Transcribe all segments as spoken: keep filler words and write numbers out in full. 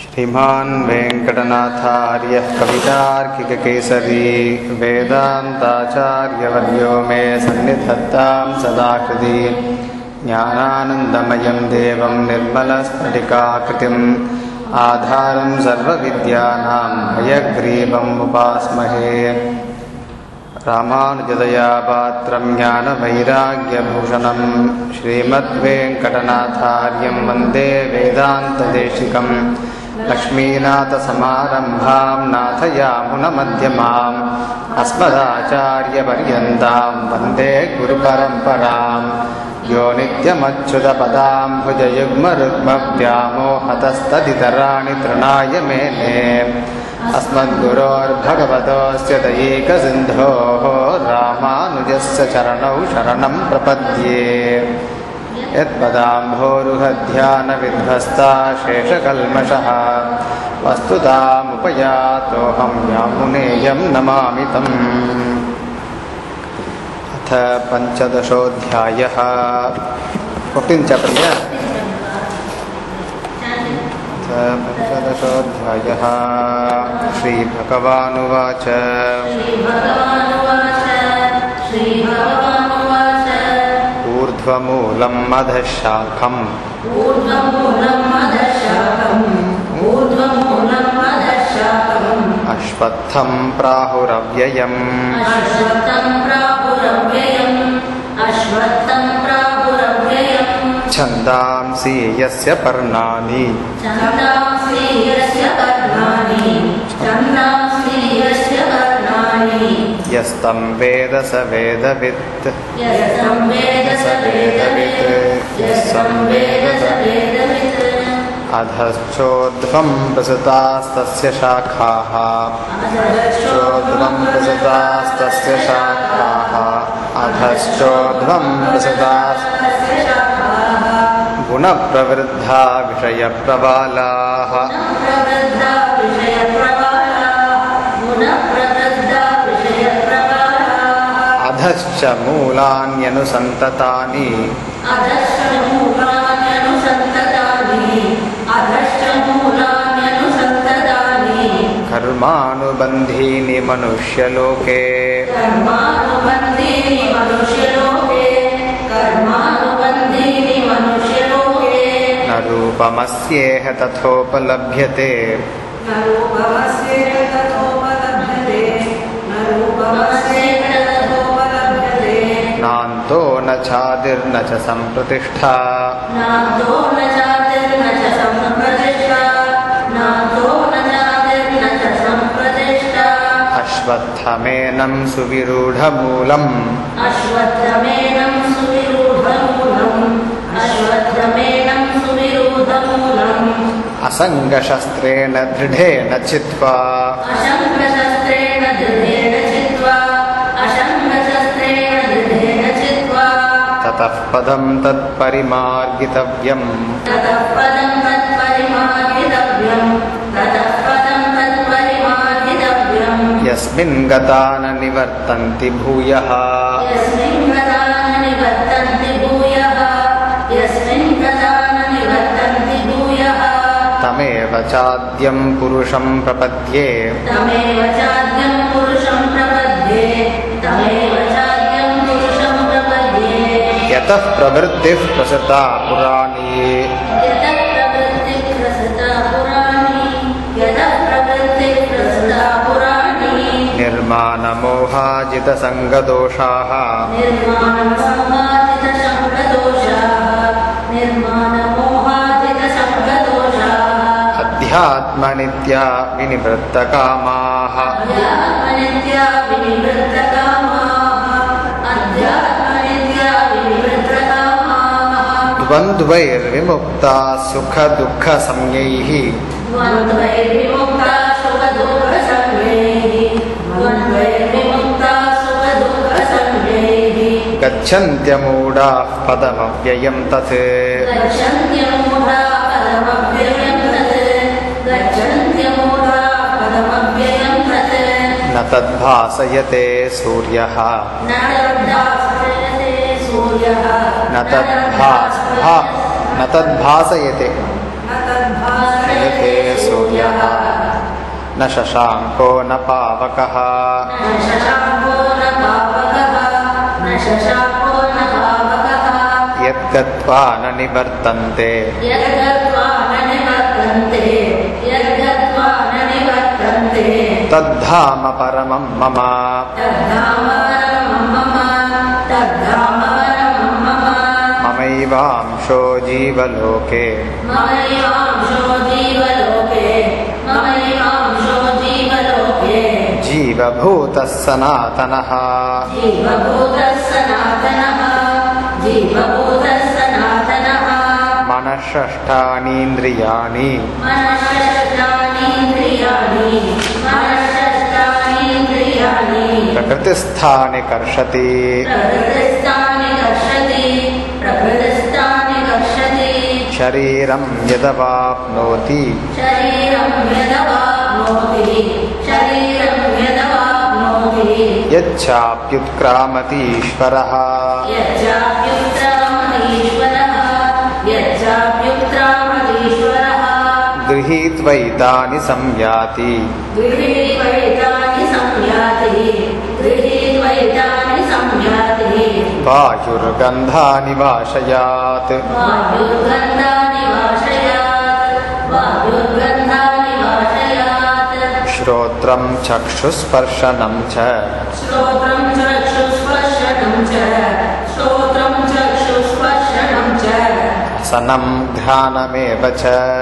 श्रीमान् वेंकटनाथार्यः कवितार्किककेसरी वेदान्ताचार्यवर्यो मे सन्निधत्तां सदा हृदि ज्ञानानन्दमयं देवं निर्मलस्फटिकाकृतिम् आधारं सर्वविद्यानां हयग्रीवम् उपास्महे। रामानुजदयापात्रं ज्ञानवैराग्यभूषणं श्रीमद्वेंकटनाथार्यं वन्दे वेदान्तदेशिकं लक्ष्मीनाथसमारम्भां नाथयामुनमध्यमाम् अस्मदाचार्यपर्यन्तां वन्दे गुरुपरम्परां। यो नित्यमच्युतपदाम्बुजयुग्मरुग्मव्यामोहतस्तदितराणि तृणाय मेने अस्मद्गुरोर्भगवतोऽस्य दयैकसिन्धोः रामानुजस्य चरणौ शरणं प्रपद्ये। यत्पदाम्भोरुहध्यानविध्वस्ता शेषकल्मषः वस्तुतामुपयातोऽहं यामुनेयं नमामि तम्। अथ पञ्चदशोऽध्यायः। फिफ्टीन् चैप्टर् पंचदशोऽध्यायः। श्रीभगवानुवाच ऊर्ध्वमूलं अधः शाखम् अश्वत्थं प्राहुरव्ययम् छन्दांसि यस्य पर्णानि यस्तं वेद स वेदवित् यस्तं वेद स वेदवित्। अधश्चोर्ध्वं प्रसृतास्तस्य शाखाः अधश्चोर्ध्वं प्रसृतास्तस्य शाखाः अधश्चोर्ध्वं प्रसृतास्तस्य शाखाः गुणप्रवृद्धा विषयप्रबालाः अधश्च मूलान्यनुसन्ततानि कर्मानुबन्धीनि मनुष्यलोके न रूपमस्येह तथोपलभ्यते नान्तो न चादिर्न च सम्प्रतिष्ठा अश्वत्थमेनं सुविरूढमूलम् असङ्गशस्त्रेण दृढेन चित्वा ततः पदं तत्परिमार्गितव्यम् यस्मिन् गता न निवर्तन्ति भूयः तमेव चाद्यं पुरुषं प्रपद्ये यतः प्रवृत्तिः प्रसृता पुराणी निर्मानमोहाजितसङ्गदोषाः अध्यात्मनित्या विनिवृत्तकामाः द्वन्द्वैर्विमुक्ताः सुखदुःखसंज्ञैः गच्छन्त्यमूढाः पदमव्ययं तत् न तद्भासयते सूर्यः न तद्भास न तद्भासयते सूर्यः सूर्यः न शशाङ्को न पावकः यद्गत्वा न निवर्तन्ते तद्धाम परमं मम ममैवांशो जीवलोके जीवभूतः सनातनः मनःषष्ठानीन्द्रियाणि प्रकृतिस्थानि कर्षति शरीरं यदवाप्नोति यच्चाप्युत्क्रामतीश्वरः गृहीत्वैतानि संयाति वायुर्गन्धानि वाशयात् श्रोत्रं चक्षुस्पर्शनं च रसनं घ्राणमेव च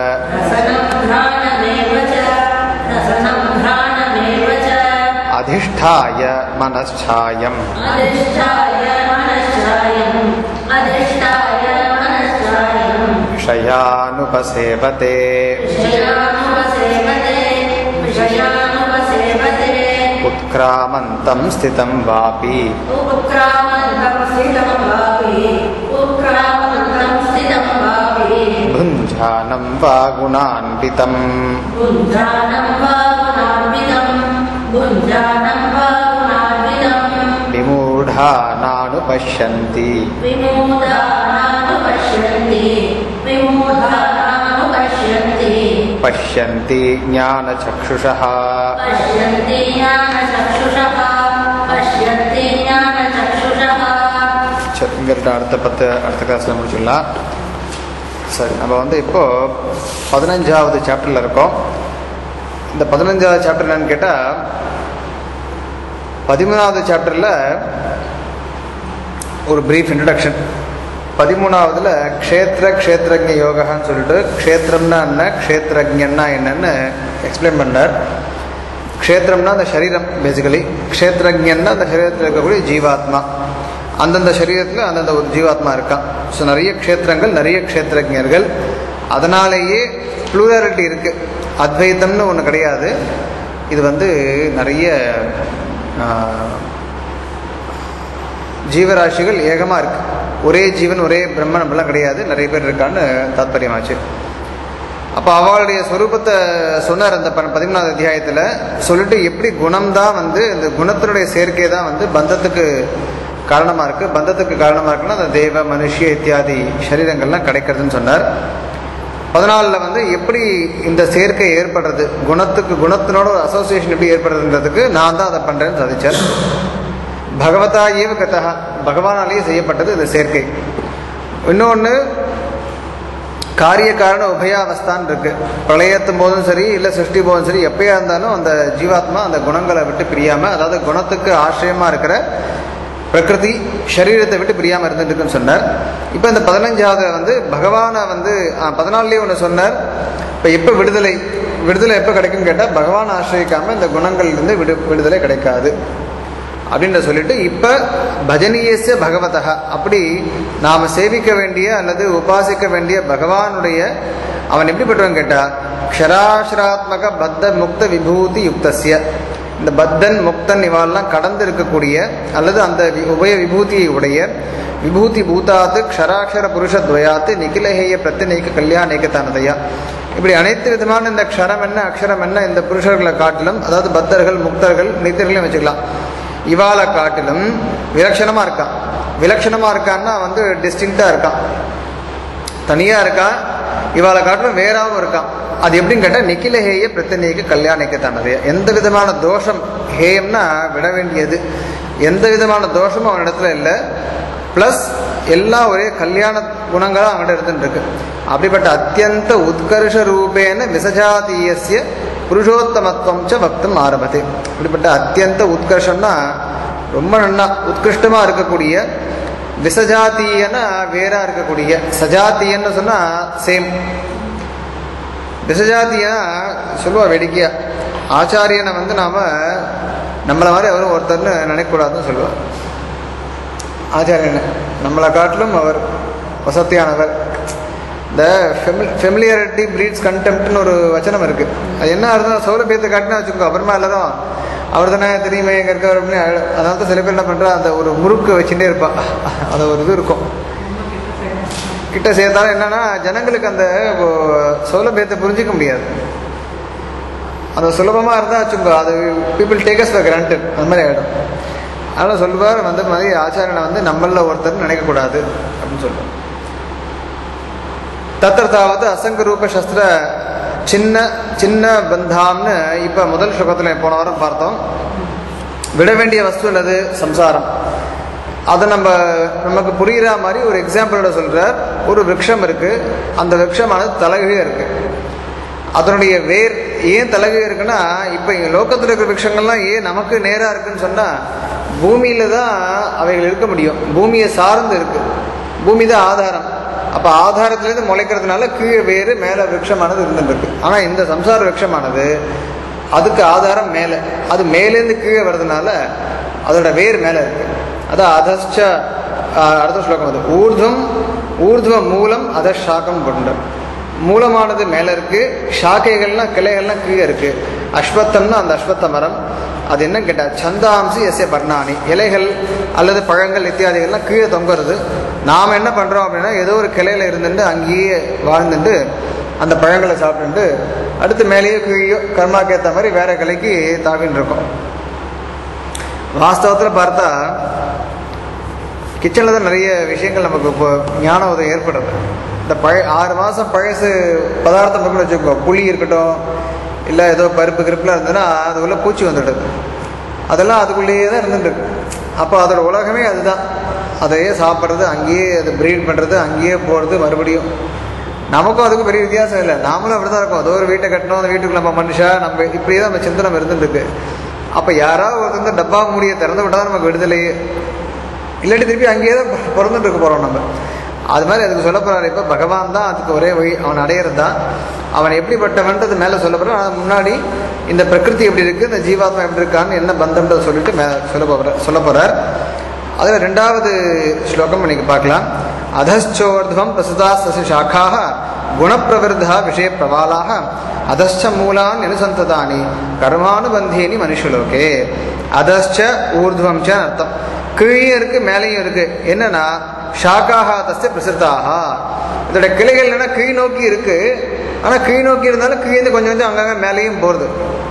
अधिष्ठाय मनश्चायं विषयानुपसेवते उत्क्रामन्तं स्थितं वापि भुञ्जानं वा गुणान्वितं विमूढा नानुपश्यन्ति पश्यन्ति ज्ञानचक्षुषः இங்கிட்ட அடுத்த பத்து அடுத்த கிளாஸில் முடிச்சுடலாம். சரி, நம்ம வந்து இப்போது பதினஞ்சாவது சாப்டரில் இருக்கோம். இந்த பதினஞ்சாவது சாப்டர் என்னன்னு கேட்டால், பதிமூணாவது சாப்டரில் ஒரு பிரீஃப் இன்ட்ரடக்ஷன், பதிமூணாவதுல க்ஷேத்திர க்ஷேத்திரஜ யோகான்னு சொல்லிட்டு க்ஷேத்திரம்னா என்ன, க்ஷேத்திரஜன்னா என்னன்னு எக்ஸ்பிளைன் பண்ணார். க்ஷேத்திரம்னா அந்த சரீரம் பேசிக்கலி, க்ஷேத்திரஜன்னா அந்த சரீரத்தில் இருக்கக்கூடிய ஜீவாத்மா, அந்தந்த சரீரத்தில் அந்தந்த ஒரு ஜீவாத்மா இருக்கான். ஸோ நிறைய க்ஷேத்திரங்கள், நிறைய க்ஷேத்திரஜர்கள், அதனாலேயே ப்ளூராலிட்டி இருக்குது. அத்வைத்தம்னு ஒன்று கிடையாது. இது வந்து நிறைய ஜீவராசிகள் ஏகமாக இருக்குது. ஒரே ஜீவன் ஒரே பிரம்மன் அப்படிலாம் கிடையாது, நிறைய பேர் இருக்கான்னு தாத்பரியமாச்சு. அப்போ அவளுடைய ஸ்வரூபத்தை சொன்னார் அந்த பதிமூணாவது அத்தியாயத்தில். சொல்லிட்டு எப்படி குணம்தான் வந்து இந்த குணத்தினுடைய சேர்க்கை தான் வந்து பந்தத்துக்கு காரணமாக இருக்குது. பந்தத்துக்கு காரணமாக இருக்குன்னா அந்த தேவ மனுஷிய இத்தியாதி சரீரங்கள்லாம் கிடைக்கிறதுன்னு சொன்னார். பதினாலில் வந்து எப்படி இந்த சேர்க்கை ஏற்படுறது, குணத்துக்கு குணத்தினோட ஒரு அசோசியேஷன் எப்படி ஏற்படுறதுன்றதுக்கு நான் தான் அதை பண்ணுறேன்னு சாதிச்சார். பகவதா ஏவ கதா, பகவானாலேயே செய்யப்பட்டது இந்த சேர்க்கை. இன்னொன்று காரிய காரண உபயாவஸ்தான் இருக்கு. பிரளயத்தும் போதும் சரி, இல்லை சிருஷ்டி போதும் சரி, எப்பயா இருந்தாலும் அந்த ஜீவாத்மா அந்த குணங்களை விட்டு பிரியாமல், அதாவது குணத்துக்கு ஆசிரியமாக இருக்கிற பிரகிருதி சரீரத்தை விட்டு பிரியாமல் இருந்துட்டுருக்குன்னு சொன்னார். இப்போ இந்த பதினஞ்சாவது வந்து பகவானை வந்து பதினாலுலேயே ஒன்று சொன்னார். இப்போ எப்போ விடுதலை விடுதலை எப்போ கிடைக்குன்னு கேட்டால், பகவான் ஆசிரியிக்காமல் இந்த குணங்கள்லேருந்து விடு விடுதலை கிடைக்காது அப்படின்ற சொல்லிட்டு, இப்போ பஜனீயஸ்ய பகவதः, அப்படி நாம் சேவிக்க வேண்டிய அல்லது உபாசிக்க வேண்டிய பகவானுடைய அவன் எப்படிப்பட்டவன் கேட்டால், க்ஷராசிராத்மக பத்த முக்த விபூதி யுக்தஸ்ய, இந்த பத்தன் முக்தன் இவாளெல்லாம் கடந்து இருக்கக்கூடிய அல்லது அந்த உபய விபூதியை உடைய விபூதி பூதாத்து க்ஷராட்சர புருஷத்வயாத்து நிகிலஹேய பிரத்தினேக கல்யாணேகத்தானதையா, இப்படி அனைத்து விதமான இந்த க்ஷரம் என்ன அக்ஷரம் என்ன இந்த புருஷர்களை காட்டிலும், அதாவது பத்தர்கள் முக்தர்கள் நித்தியர்களையும் வச்சுக்கலாம், இவாளை காட்டிலும் விலட்சணமாக இருக்கான். விலட்சணமாக இருக்கான்னா வந்து டிஸ்டிங்க்டாக இருக்கான், தனியாக இருக்கான். இவாளை காட்டிலும் வேறாவும் இருக்கான். அது எப்படின்னு கேட்டால் நிக்கில ஹேய பிரத்தனேக கல்யாணிக்கத்தானது. எந்த விதமான தோஷம், ஹேயம்னா விட வேண்டியது, எந்த விதமான தோஷமும் அவனிடத்துல இல்லை. ப்ளஸ் எல்லாம் ஒரே கல்யாண குணங்களாக அவங்கள்ட்ட இருந்துட்டு இருக்கு. அப்படிப்பட்ட அத்தியந்த உத்கர்ஷ ரூபேன விசஜாதீயஸ்ய புருஷோத்தமத்துவம் ச பக்தம் ஆரம்பத்தை. இப்படிப்பட்ட அத்தியந்த உத்கர்ஷம்னா ரொம்ப நல்லா உத்கிருஷ்டமாக இருக்கக்கூடிய, விசஜாத்தீயன்னா வேறா இருக்கக்கூடிய, சஜாத்தியன்னு சொன்னால் சேம். விசஜாத்தியா சொல்லுவா வேடிக்கையா, ஆச்சாரியனை வந்து நாம் நம்மளை மாதிரி அவரும் ஒருத்தர்னு நினைக்கக்கூடாதுன்னு சொல்லுவார். ஆச்சாரியனை நம்மளை காட்டிலும் அவர் வசதியானவர். இந்த ஃபெமி ஃபெமிலியாரிட்டி ப்ரீட்ஸ் கண்டெம்ப்ட்னு ஒரு வச்சனம் இருக்குது. அது என்ன அர்த்தம், சௌலபியத்தை காட்டினா வச்சுக்கோ, அப்புறமா எல்லாரும் அவர் தானே தெரியுமே எங்கே இருக்கார் அப்படின்னு. அதனால தான் சில பேர் என்ன பண்ணுறா, அந்த ஒரு முறுக்கு வச்சுட்டே இருப்பாள். அது ஒரு இது இருக்கும் கிட்ட சேர்த்தாலும் என்னன்னா ஜனங்களுக்கு அந்த சௌலபியத்தை புரிஞ்சிக்க முடியாது. அது சுலபமாக இருந்தால் வச்சுக்கோ, அது people take us for granted, அந்த மாதிரி ஆகிடும். அதனால் சொல்லுவார் வந்து மாதிரி ஆச்சாரியனை வந்து நம்மளில் ஒருத்தர் நினைக்கக்கூடாது அப்படின்னு சொல்லுவார். தத்திரத்தாவது அசங்க ரூப சஸ்திர சின்ன சின்ன பந்தாம்னு இப்போ முதல் ஸ்லோகத்தில் போன வாரம் பார்த்தோம். விட வேண்டிய வஸ்து அல்லது சம்சாரம், அதை நம்ம நமக்கு புரிகிற மாதிரி ஒரு எக்ஸாம்பிளோட சொல்கிறார். ஒரு விரக்ஷம் இருக்குது, அந்த விரக்ஷமானது தலைகீழாக இருக்குது. அதனுடைய வேர் ஏன் தலைகீழாக இருக்குன்னா, இப்போ இங்கே லோக்கத்தில் இருக்கிற விரக்ஷங்கள்லாம் ஏன் நமக்கு நேராக இருக்குன்னு சொன்னால், பூமியில் தான் அவைகள் இருக்க முடியும். பூமியை சார்ந்து இருக்குது, பூமி தான் ஆதாரம். அப்போ ஆதாரத்துலேருந்து முளைக்கிறதுனால கீழே வேறு மேலே விரக்ஷமானது இருந்துருக்கு. ஆனால் இந்த சம்சார விரக்ஷமானது அதுக்கு ஆதாரம் மேலே, அது மேலேருந்து கீழே வர்றதுனால அதோட வேர் மேலே இருக்குது. அதான் அதஷ்ட அடுத்த ஸ்லோகம் அது ஊர்துவம் ஊர்துவ மூலம் அதஷாக்கம் கொண்ட. மூலமானது மேலே இருக்குது, ஷாக்கைகள்லாம் கிளைகள்லாம் கீழே இருக்குது. அஸ்வத்தம்னா அந்த அஸ்வத்த மரம், அது என்ன கேட்டால் சந்தாம்சி எஸ்ய பர்ணானி, இலைகள் அல்லது பழங்கள் இத்தியாதிகள்லாம் கீழே தொங்குறது. நாம் என்ன பண்ணுறோம் அப்படின்னா, ஏதோ ஒரு கிளையில் இருந்துட்டு அங்கேயே வாழ்ந்துட்டு அந்த பழங்களை சாப்பிட்டுட்டு அடுத்து மேலேயோ கீழேயோ கர்மாக்கு ஏற்ற மாதிரி வேறு கிளைக்கு தாவின்னு இருக்கோம். வாஸ்தவத்தில் பார்த்தா கிச்சனில் தான் நிறைய விஷயங்கள் நமக்கு இப்போ ஞான உதவி ஏற்படுறது. இந்த பழ ஆறு மாதம் பழசு பதார்த்தம் கூட வச்சுக்கோ, புளி இருக்கட்டும் இல்லை ஏதோ பருப்பு கிருப்புலாம் இருந்ததுன்னா அதுக்குள்ளே பூச்சி வந்துடுது. அதெல்லாம் அதுக்குள்ளேயே தான் இருந்துட்டுருக்கு. அப்போ அதோட உலகமே அதுதான். அதையே சாப்பிட்றது, அங்கேயே அது ப்ரீட் பண்ணுறது, அங்கேயே போகிறது மறுபடியும். நமக்கும் அதுக்கும் பெரிய வித்தியாசம் இல்லை. நாமளும் அப்படி தான் இருக்கும். அதோ ஒரு வீட்டை கட்டணும், அந்த வீட்டுக்குள்ள நம்ம மனுஷா நம்ம இப்படியே தான் நம்ம சிந்தனை இருந்துருக்கு. அப்போ யாராவது ஒருத்தர் வந்து டப்பா மூடியை திறந்து விட்டால் தான் நமக்கு விடுதலையே, இல்லாட்டி திருப்பி அங்கேயே தான் பிறந்துட்டு இருக்க போகிறோம் நம்ம. அது மாதிரி அதுக்கு சொல்ல போகிறாரு. இப்போ பகவான் தான் அதுக்கு ஒரே வழி, அவன் அடையிறது தான். அவன் எப்படிப்பட்டவன்றது மேலே சொல்ல போகிறான். அது முன்னாடி இந்த பிரகிருதி எப்படி இருக்குது, இந்த ஜீவாத்மா எப்படி இருக்கான்னு என்ன பந்தம்ன்றதை சொல்லிட்டு மே சொல்ல போகிற சொல்ல போகிறார். அதில் ரெண்டாவது ஸ்லோகம் நீங்கள் பார்க்கலாம். அதச்சோர்துவம் பிரசுதா சசி சாக்காக குணப்பிரவிருத்தா விஷய பிரபாலாக அதச்ச மூலான் அனுசந்ததானி கர்மானுபந்தேனி மனுஷலோகே. அதச்ச ஊர்துவம் ச அர்த்தம், கீழே இருக்கு மேலேயும் இருக்கு. என்னன்னா ஷாக்காக தஸ்ய பிரசித்தாக, இதோட கிளைகள் என்னன்னா கீழ் நோக்கி இருக்கு. ஆனால் கீழ் நோக்கி இருந்தாலும் கீழே கொஞ்சம் கொஞ்சம் அங்கங்கே மேலேயும் போகிறது.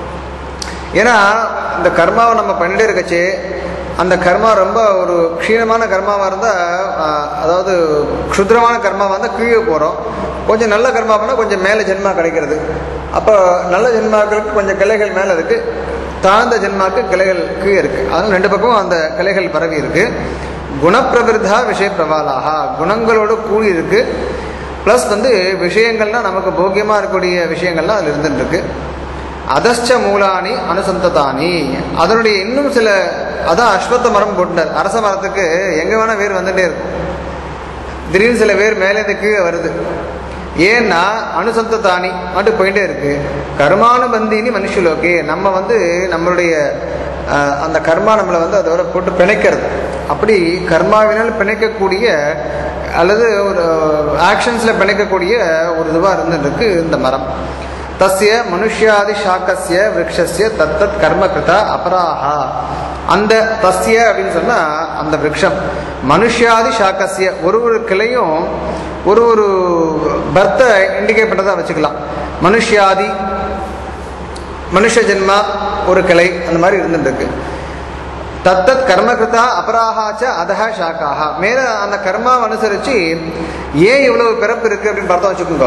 ஏன்னா இந்த கர்மாவை நம்ம பண்ணிட்டே இருக்கச்சு, அந்த கர்மா ரொம்ப ஒரு க்ஷீணமான கர்மாவாக இருந்தால், அதாவது க்ஷுத்ரமான கர்மாவாக இருந்தால் கீழே போகிறோம். கொஞ்சம் நல்ல கர்மா பண்ணால் கொஞ்சம் மேலே ஜென்மா கிடைக்கிறது. அப்போ நல்ல ஜென்மாக்களுக்கு கொஞ்சம் கிளைகள் மேலே இருக்குது, தாழ்ந்த ஜென்மாவுக்கு கிளைகள் கீழே இருக்குது. அதனால் ரெண்டு பக்கமும் அந்த கிளைகள் பரவி இருக்குது. குணப்பிரவிருத்தா விஷய பிரபாலாக, குணங்களோடு கூடி இருக்குது. ப்ளஸ் வந்து விஷயங்கள்லாம் நமக்கு போக்கியமாக இருக்கக்கூடிய விஷயங்கள்லாம் அதில் இருந்துருக்கு. அதஷ்ட மூலானி அனுசந்ததானி, அதனுடைய இன்னும் சில, அதான் அஸ்வத்த மரம் போட்டார். அரச மரத்துக்கு எங்கே வேணால் வேர் வந்துகிட்டே இருக்கும். திடீர்னு சில வேர் மேலேருந்து கீழே வருது. ஏன்னா அனுசந்ததானி மட்டும் போயிட்டே இருக்கு. கர்மானுபந்தினி மனுஷலோகே, நம்ம வந்து நம்மளுடைய அந்த கர்மா நம்மளை வந்து அதோட போட்டு பிணைக்கிறது. அப்படி கர்மாவினால் பிணைக்கக்கூடிய அல்லது ஒரு ஆக்ஷன்ஸில் பிணைக்கக்கூடிய ஒரு இதுவாக இருந்துருக்கு இந்த மரம். தஸ்ய மனுஷ்யாதி சாக்கஸ்ய விரக்ஷஸ்ய தத்தத் கர்ம கிருதா அபராஹா. அந்த தஸ்ய அப்படின்னு சொன்னால் அந்த விரக்ஷம் மனுஷ்யாதி சாக்கஸ்ய, ஒரு ஒரு கிளையும் ஒரு ஒரு பர்த்தை இண்டிகேட் பண்ணுறதா வச்சுக்கலாம். மனுஷ்யாதி மனுஷ ஜென்மா ஒரு கிளை அந்த மாதிரி இருந்துருக்கு. தத்தத் கர்மகிருதா அபராஹாச்ச அதஹ ஷாக்காக, மேலே அந்த கர்மாவை அனுசரித்து ஏன் இவ்வளவு பிறப்பு இருக்கு அப்படின்னு பார்த்தா வச்சுக்கோங்க,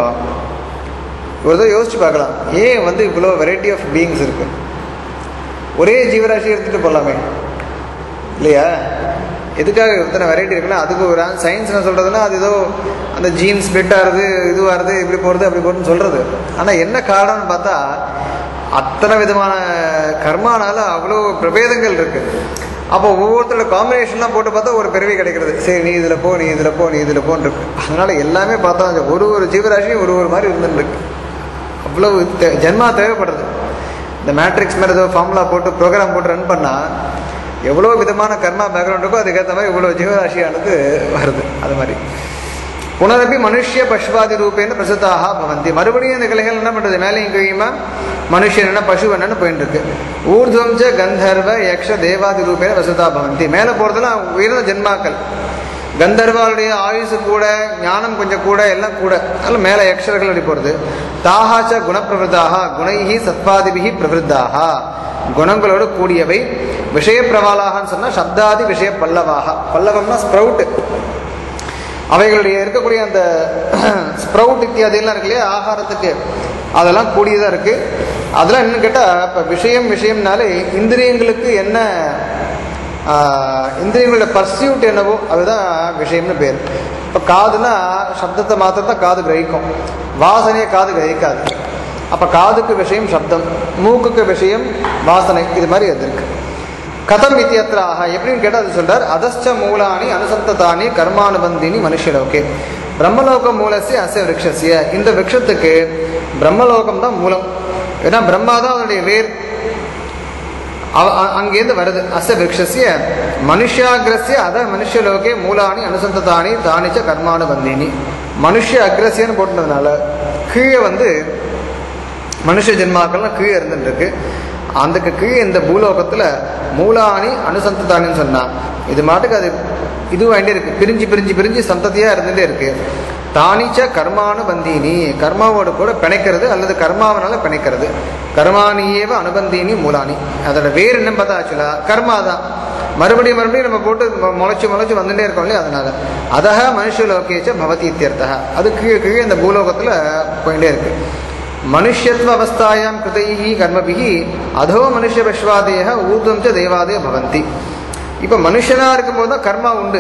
ஒரு தடவை யோசிச்சு பார்க்கலாம். ஏன் வந்து இவ்வளோ வெரைட்டி ஆஃப் பீயிங்ஸ் இருக்கு? ஒரே ஜீவராசி எடுத்துட்டு போகலாமே இல்லையா? எதுக்காக இத்தனை வெரைட்டி இருக்குன்னா அதுக்கு ஒரு சயின்ஸ் என்ன சொல்றதுன்னா, அது ஏதோ அந்த ஜீன் ஸ்பிளிட் ஆகுது, இதுவாகிறது, இப்படி போகிறது அப்படி போகிறதுன்னு சொல்றது. ஆனால் என்ன காரணம்னு பார்த்தா அத்தனை விதமான கர்மானால அவ்வளோ பிரபேதங்கள் இருக்கு. அப்போ ஒவ்வொருத்தரோட காம்பினேஷன்லாம் போட்டு பார்த்தா ஒரு பிறவி கிடைக்கிறது. சரி, நீ இதில் போ, நீ இதில் போ, நீ இதில் போன்னு இருக்கு. அதனால எல்லாமே பார்த்தா ஒரு ஒரு ஜீவராசியும் ஒரு ஒரு மாதிரி இருந்துட்டு இருக்கு. அவ்வளவு ஜென்மா தேவைப்படுறது. இந்த மேட்ரிக்ஸ் மாதிரி ஏதோ ஃபார்முலா போட்டு ப்ரோக்ராம் போட்டு ரன் பண்ணால் எவ்வளோ விதமான கர்மா பேக்ரவுண்ட் இருக்கோ அதுக்கேற்ற மாதிரி இவ்வளோ ஜீவராசியானது வருது. அது மாதிரி புனரப்பி மனுஷிய பசுவாதி ரூபேன்னு பிரசுத்தாக பவந்தி. மறுபடியும் இந்த கிளைகள் என்ன பண்ணுறது, மேலேயும் கீழேயுமா மனுஷன் என்ன பசு என்னன்னு போயிட்டு இருக்கு. ஊர்துவம் ச கந்தர்வ யக்ஷ தேவாதி ரூபேன பிரசுதா பவந்தி. மேலே போகிறதுலாம் உயர்ந்த ஜென்மாக்கள். கந்தர்வாளுடைய ஆயுசு கூட, ஞானம் கொஞ்சம் கூட, எல்லாம் கூட. அதில் மேலே யக்ஷர்கள் அப்படி போகிறது. தாஹாச்ச குணப்பிரவருத்தாக குணைஹி சத்வாதிபிஹி பிரவருத்தாக. குணங்களோடு கூடியவை. விஷய பிரவாலாகன்னு சொன்னால் சப்தாதி விஷய பல்லவாக. பல்லவம்னா ஸ்ப்ரவுட்டு. அவைகளுடைய இருக்கக்கூடிய அந்த ஸ்ப்ரவுட் இத்தியாதியெல்லாம் இருக்கு இல்லையா ஆகாரத்துக்கு, அதெல்லாம் கூடியதாக இருக்குது. அதெல்லாம் என்னன்னு கேட்டால், இப்போ விஷயம் விஷயம்னாலே இந்திரியங்களுக்கு என்ன, இந்திரியங்களோட பர்சியூட் என்னவோ அதுதான் விஷயம்னு பேர். இப்போ காதுனா சப்தத்தை மாத்திரம் தான் காது கிரகிக்கும், வாசனையை காது கிரகிக்காது. அப்போ காதுக்கு விஷயம் சப்தம், மூக்குக்கு விஷயம் வாசனை. இது மாதிரி அது இருக்கு. கதம் இத்தியத்ராக எப்படின்னு கேட்டால் அது சொல்றார். அதஸ்ச மூலானி அனுசந்ததானி கர்மானுபந்தினி மனுஷலோகே. பிரம்மலோகம் மூலசிய அச விரக்ஷசிய. இந்த விரக்ஷத்துக்கு பிரம்மலோகம் தான் மூலம். ஏன்னா பிரம்மா தான் அதனுடைய வேர், அங்கேருந்து வருது. அச விரக்ஷசிய மனுஷாகிரசிய அத மனுஷலோகே மூலானி அனுசந்ததானி தானிச்ச கர்மானுபந்தினி. மனுஷ அக்ரசியன்னு போட்டுனதுனால கீழே வந்து மனுஷ ஜென்மாக்கள்லாம் கீழே இருந்துட்டு இருக்கு. அதுக்கு கீழே இந்த பூலோகத்தில் மூலானி அனுசந்ததானின்னு சொன்னால் இது மாட்டுக்கு அது இது வேண்டி இருக்கு, பிரிஞ்சு பிரிஞ்சு பிரிஞ்சு சந்ததியாக இருந்துகிட்டே இருக்கு. தானிச்ச கர்மானுபந்தினி, கர்மாவோடு கூட பிணைக்கிறது அல்லது கர்மாவனால பிணைக்கிறது. கர்மானியேவ அனுபந்தினி மூலானி. அதோட வேறு என்ன பார்த்தா ஆக்சுவலாக கர்மா தான். மறுபடியும் மறுபடியும் நம்ம போட்டு முளைச்சி முளைச்சி வந்துட்டே இருக்கோம் இல்லையா? அதனால அதக மனுஷலோகேச்ச பவதி இத்தியர்த்தக. அது கீழே கீழே இந்த பூலோகத்தில் போயிட்டே இருக்கு. மனுஷத்வ அவஸ்தாயாம் கிருதைஹி கர்மபிஹி அதோ மனுஷ பஷ்வாதேக ஊர்துவம் ச தேவாதே பவந்தி. இப்போ மனுஷனா இருக்கும்போது தான் கர்மா உண்டு.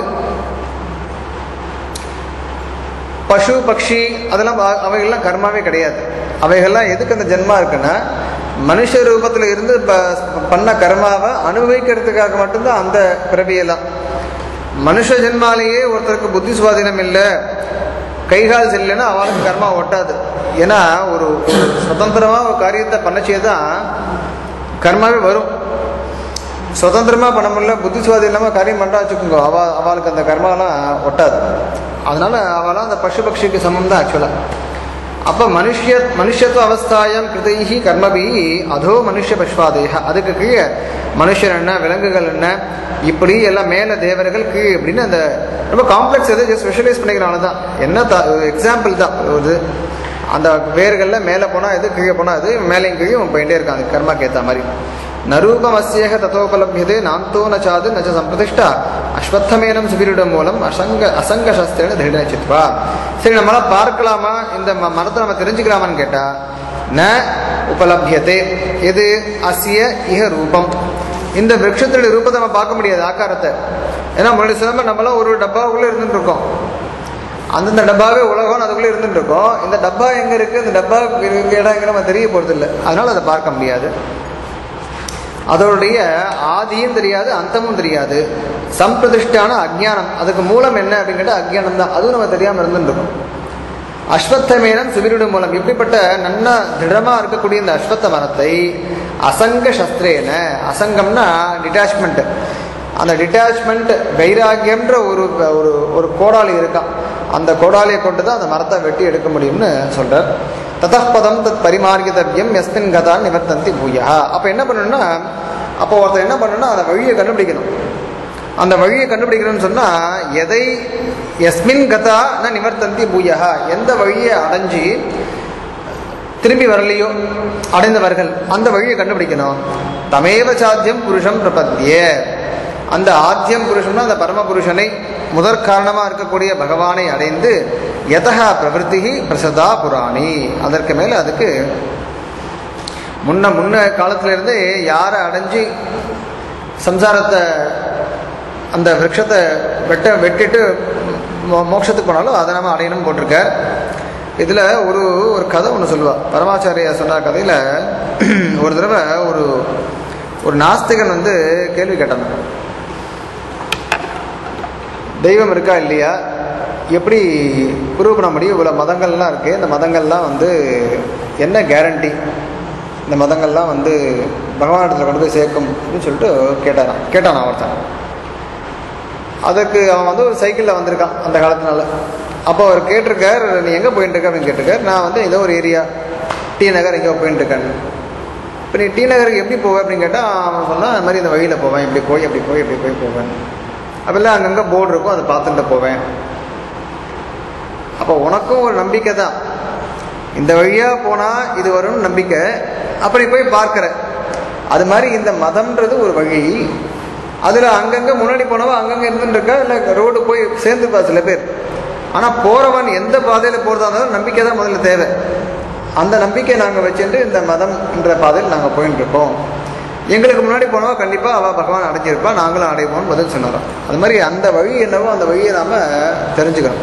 பசு பக்ஷி அதெல்லாம் அவைகள்லாம் கர்மாவே கிடையாது. அவைகள்லாம் எதுக்கு அந்த ஜென்மா இருக்குன்னா மனுஷ ரூபத்தில் இருந்து பண்ண கர்மாவை அனுபவிக்கிறதுக்காக மட்டும்தான் அந்த பிறவியெல்லாம். மனுஷ ஜென்மாலேயே ஒருத்தருக்கு புத்தி சுவாதீனம் இல்லை, கைகால் செல்லலைன்னா அவளுக்கு கர்மா ஒட்டாது. ஏன்னா ஒரு சுதந்திரமாக ஒரு காரியத்தை பண்ணச்சே தான் கர்மாவே வரும். சுதந்திரமாக பண்ண முடியல, புத்தி சுவாதீனம் இல்லாமல் காரியம் பண்ணுறா வச்சுக்கோங்க, அவ அவளுக்கு அந்த கர்மாலாம் ஒட்டாது. அதனால அவளாம் அந்த பசு பக்ஷிக்கு சமம் தான் ஆக்சுவலாக. அப்போ மனுஷ மனுஷத்துவ அவஸ்தாயம் கிருதைஹி கர்மபி அதோ மனுஷ பஷ்வாதேக. அதுக்கு கீழே மனுஷன் என்ன, விலங்குகள் என்ன, இப்படி எல்லாம் மேலே தேவர்கள் கீழே அப்படின்னு அந்த ரொம்ப காம்ப்ளெக்ஸ் எது ஜஸ்ட் விஷுவலைஸ் பண்ணிக்கிறாங்க தான். என்ன த எக்ஸாம்பிள் தான் இது. அந்த வேர்களில் மேலே போனால் எது, கீழே போனால் அது, மேலேயும் கீழே போயிட்டே இருக்காங்க கர்மாக்கு ஏற்ற மாதிரி. நரூபம் அஸ்யேக தத்தோபலபியதே நாம்தோ நச்சாது நச்ச சம்பிரதிஷ்டா அஸ்வத்தமேனம் சுபிரிடம் மூலம் அசங்க அசங்க சஸ்திரேன திருட சித்வா. சரி, நம்மளால் பார்க்கலாமா, இந்த மரத்தை நம்ம தெரிஞ்சுக்கலாமான்னு கேட்டால் ந உபலபியதே. எது அஸ்ய இஹ ரூபம். இந்த விரக்ஷத்துடைய ரூபத்தை நம்ம பார்க்க முடியாது, ஆக்காரத்தை. ஏன்னா முன்னாடி சொன்ன நம்மளாம் ஒரு டப்பாவுக்குள்ளே இருந்துட்டு இருக்கோம். அந்தந்த டப்பாவே உலகம் அதுக்குள்ளே இருந்துட்டு இருக்கோம். இந்த டப்பா எங்கே இருக்குது, இந்த டப்பா இடம் எங்கே நம்ம தெரிய போகிறது இல்லை. அதனால் அதை பார்க்க முடியாது. அதோடைய ஆதியும் தெரியாது, அந்தமும் தெரியாது. சம்பிரதிஷ்டான அஜ்ஞானம், அதுக்கு மூலம் என்ன அப்படின்னு கேட்டால் அஜ்ஞானம் தான். அதுவும் நம்ம தெரியாமல் இருந்துருக்கோம். அஸ்வத்தமேனம் சுபிரிடும் மூலம். இப்படிப்பட்ட நன்னா திடமாக இருக்கக்கூடிய இந்த அஸ்வத்த மரத்தை அசங்க சஸ்திரேன, அசங்கம்னா டிட்டாச்மெண்ட், அந்த டிட்டாச்மெண்ட் வைராகியம்ன்ற ஒரு ஒரு ஒரு கோடாலி இருக்கான். அந்த கோடாலியை கொண்டு தான் அந்த மரத்தை வெட்டி எடுக்க முடியும்னு சொல்கிறார். ததப்பதம் தத் பரிமார்கிதவ்யம் எஸ்மின் கதான் நிவர்த்தந்தி பூயா. அப்போ என்ன பண்ணணும்னா, அப்போ ஒருத்தர் என்ன பண்ணணும்னா அந்த வழியை கண்டுபிடிக்கணும். அந்த வழியை கண்டுபிடிக்கணும்னு சொன்னால் எதை எஸ்மின் கதா ந நிவர்த்தந்தி பூயா, எந்த வழியை அடைஞ்சி திரும்பி வரலையோ அடைந்தவர்கள் அந்த வழியை கண்டுபிடிக்கணும். தமேவ சாத்தியம் புருஷம் பிரபத்திய. அந்த ஆத்தியம் புருஷன்னா அந்த பரமபுருஷனை முதற் காரணமாக இருக்கக்கூடிய பகவானை அடைந்து யதா பிரவருத்தி பிரசதா புராணி, அதற்கு மேலே அதுக்கு முன்ன முன்ன காலத்திலிருந்தே யாரை அடைஞ்சு சம்சாரத்தை அந்த விரக்ஷத்தை வெட்ட வெட்டிட்டு மோட்சத்துக்கு போனாலும் அதை நம்ம அடையணும் போட்டிருக்கார். இதில் ஒரு ஒரு கதை ஒன்று சொல்லுவாள். பரமாச்சாரியா சொன்ன கதையில் ஒரு தடவை ஒரு ஒரு நாஸ்திகன் வந்து கேள்வி கேட்டாங்க, தெய்வம் இருக்கா இல்லையா, எப்படி ப்ரூவ் பண்ண முடியும், இவ்வளோ மதங்கள்லாம் இருக்குது, இந்த மதங்கள்லாம் வந்து என்ன கேரண்டி, இந்த மதங்கள்லாம் வந்து பகவானிடத்தில் கொண்டு போய் சேர்க்கும் அப்படின்னு சொல்லிட்டு கேட்டாரான் கேட்டான் ஒருத்தன். அதுக்கு அவன் வந்து ஒரு சைக்கிளில் வந்திருக்கான் அந்த காலத்தினால. அப்போ அவர் கேட்டிருக்கார், நீ எங்கே போயிட்டு இருக்க அப்படின்னு கேட்டிருக்கார். நான் வந்து ஏதோ ஒரு ஏரியா டி நகர் எங்கே போயிட்டு இருக்கேன். இப்போ நீ டி நகருக்கு எப்படி போவேன் அப்படின்னு கேட்டால் அவன் சொன்னால் அது மாதிரி இந்த வழியில் போவேன், இப்படி போய் அப்படி போய் இப்படி போய் போவேன், அப்பெல்லாம் அங்கங்கே போர்டு இருக்கும் அதை பார்த்துட்டு போவேன். அப்போ உனக்கும் ஒரு நம்பிக்கை தான், இந்த வழியாக போனால் இது வரும்னு நம்பிக்கை, அப்படி போய் பார்க்குற. அது மாதிரி இந்த மதம்ன்றது ஒரு வழி, அதில் அங்கங்கே முன்னாடி போனவன் அங்கங்கே இருந்துட்டு இருக்கா, இல்லை ரோடு போய் சேர்ந்துருப்பா சில பேர். ஆனால் போகிறவன் எந்த பாதையில் போகிறதா இருந்தாலும் நம்பிக்கை தான் முதல்ல தேவை. அந்த நம்பிக்கையை நாங்கள் வச்சுட்டு இந்த மதம்ன்ற பாதையில் நாங்கள் போயின்னு இருக்கோம். எங்களுக்கு முன்னாடி போனவா கண்டிப்பாக அவள் பகவான் அடைஞ்சிருப்பா, நாங்களும் அடைவோம்னு பதில் சொன்னாரோம். அது மாதிரி அந்த வழி என்னவோ அந்த வழியை நாம் தெரிஞ்சுக்கணும்.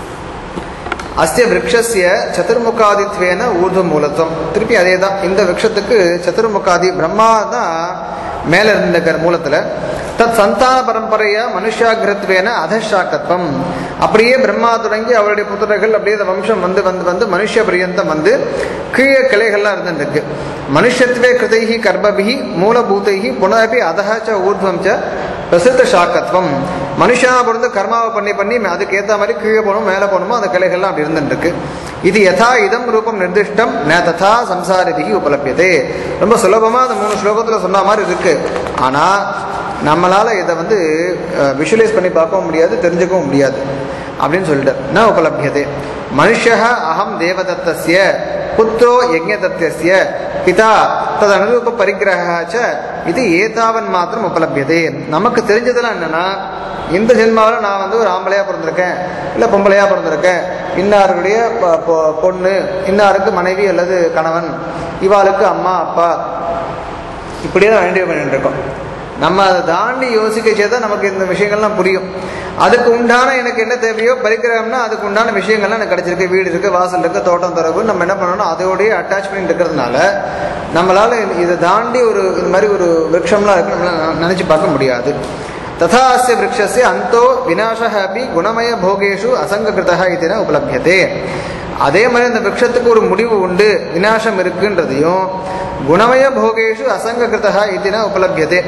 அஸ்ய விரக்ஷஸ்ய சதுர்முகாதித்வேன ஊர்துவ மூலத்துவம். திருப்பி அதே தான், இந்த விரக்ஷத்துக்கு சதுர்முகாதி பிரம்மா தான் மேலே இருந்திருக்கிற மூலத்தில். தத் சந்தான பரம்பரையா மனுஷாகிரத்வேன அதஷாக்கத்வம். அப்படியே பிரம்மா தொடங்கி அவருடைய புத்திரர்கள் அப்படியே வம்சம் வந்து வந்து வந்து மனுஷ பரியந்தம் வந்து கீழே கிளைகள்லாம் இருந்துருக்கு. மனுஷத்வே கிருதைஹி கர்ப்பபிஹி மூலபூதைஹி புனரபி அதஹச்ச ஊர்துவம் ச பிரசித்த சாக்கத்வம். மனுஷனா பிறந்து கர்மாவை பண்ணி பண்ணி அதுக்கு ஏற்ற மாதிரி கீழே போகணும் மேலே போகணுமோ அந்த கிளைகள்லாம் அப்படி இருந்துருக்கு. இது யதா இதம் ரூபம் நிர்திஷ்டம் ந ததா சம்சாரிபிகி உபலபியதே. ரொம்ப சுலபமாக அந்த மூணு ஸ்லோகத்தில் சொன்ன மாதிரி இருக்கு. ஆனால் நம்மளால் இதை வந்து விஷுவலைஸ் பண்ணி பார்க்கவும் முடியாது, தெரிஞ்சுக்கவும் முடியாது அப்படின்னு சொல்லிட்டு ந உபலபியதே. மனுஷா அகம் தேவதத்தஸ்ய புத்திரோ யஜ்ஞதத்தஸ்ய பிதா தது அனுரூப பரிகிரகாச்ச இது ஏதாவன் மாத்திரம் உபலபியதே. நமக்கு தெரிஞ்சதெல்லாம் என்னன்னா, இந்த ஜென்மாவில் நான் வந்து ஒரு ஆம்பளையாக பிறந்திருக்கேன், இல்லை பொம்பளையாக பிறந்திருக்கேன், இன்னாருடைய பொண்ணு, இன்னாருக்கு மனைவி அல்லது கணவன், இவாளுக்கு அம்மா அப்பா, இப்படியே தான் வேண்டிய பண்ணிட்டு இருக்கோம். நம்ம அதை தாண்டி யோசிக்கச்சே தான் நமக்கு இந்த விஷயங்கள்லாம் புரியும். அதுக்கு உண்டான எனக்கு என்ன தேவையோ பரிக்கிரகம்னா அதுக்கு உண்டான விஷயங்கள்லாம் எனக்கு கிடச்சிருக்கு, வீடு இருக்குது, வாசல் இருக்குது, தோட்டம் தரவு, நம்ம என்ன பண்ணணும் அதோடைய அட்டாச்மெண்ட் இருக்கிறதுனால நம்மளால் இதை தாண்டி ஒரு இது மாதிரி ஒரு விரக்ஷம்லாம் இருக்கு நம்மளால் நினச்சி பார்க்க முடியாது. ததா அஸ்ய விரக்ஷஸ்ய அந்தோ விநாசஹ அபி குணமய போகேஷு அசங்ககிருதஹ இதுனா உபலபியதே. அதே மாதிரி அந்த விரக்ஷத்துக்கு ஒரு முடிவு உண்டு, விநாசம் இருக்குன்றதையும் குணமய போகேஷு அசங்ககிருதஹ இதுனா உபலபியதே.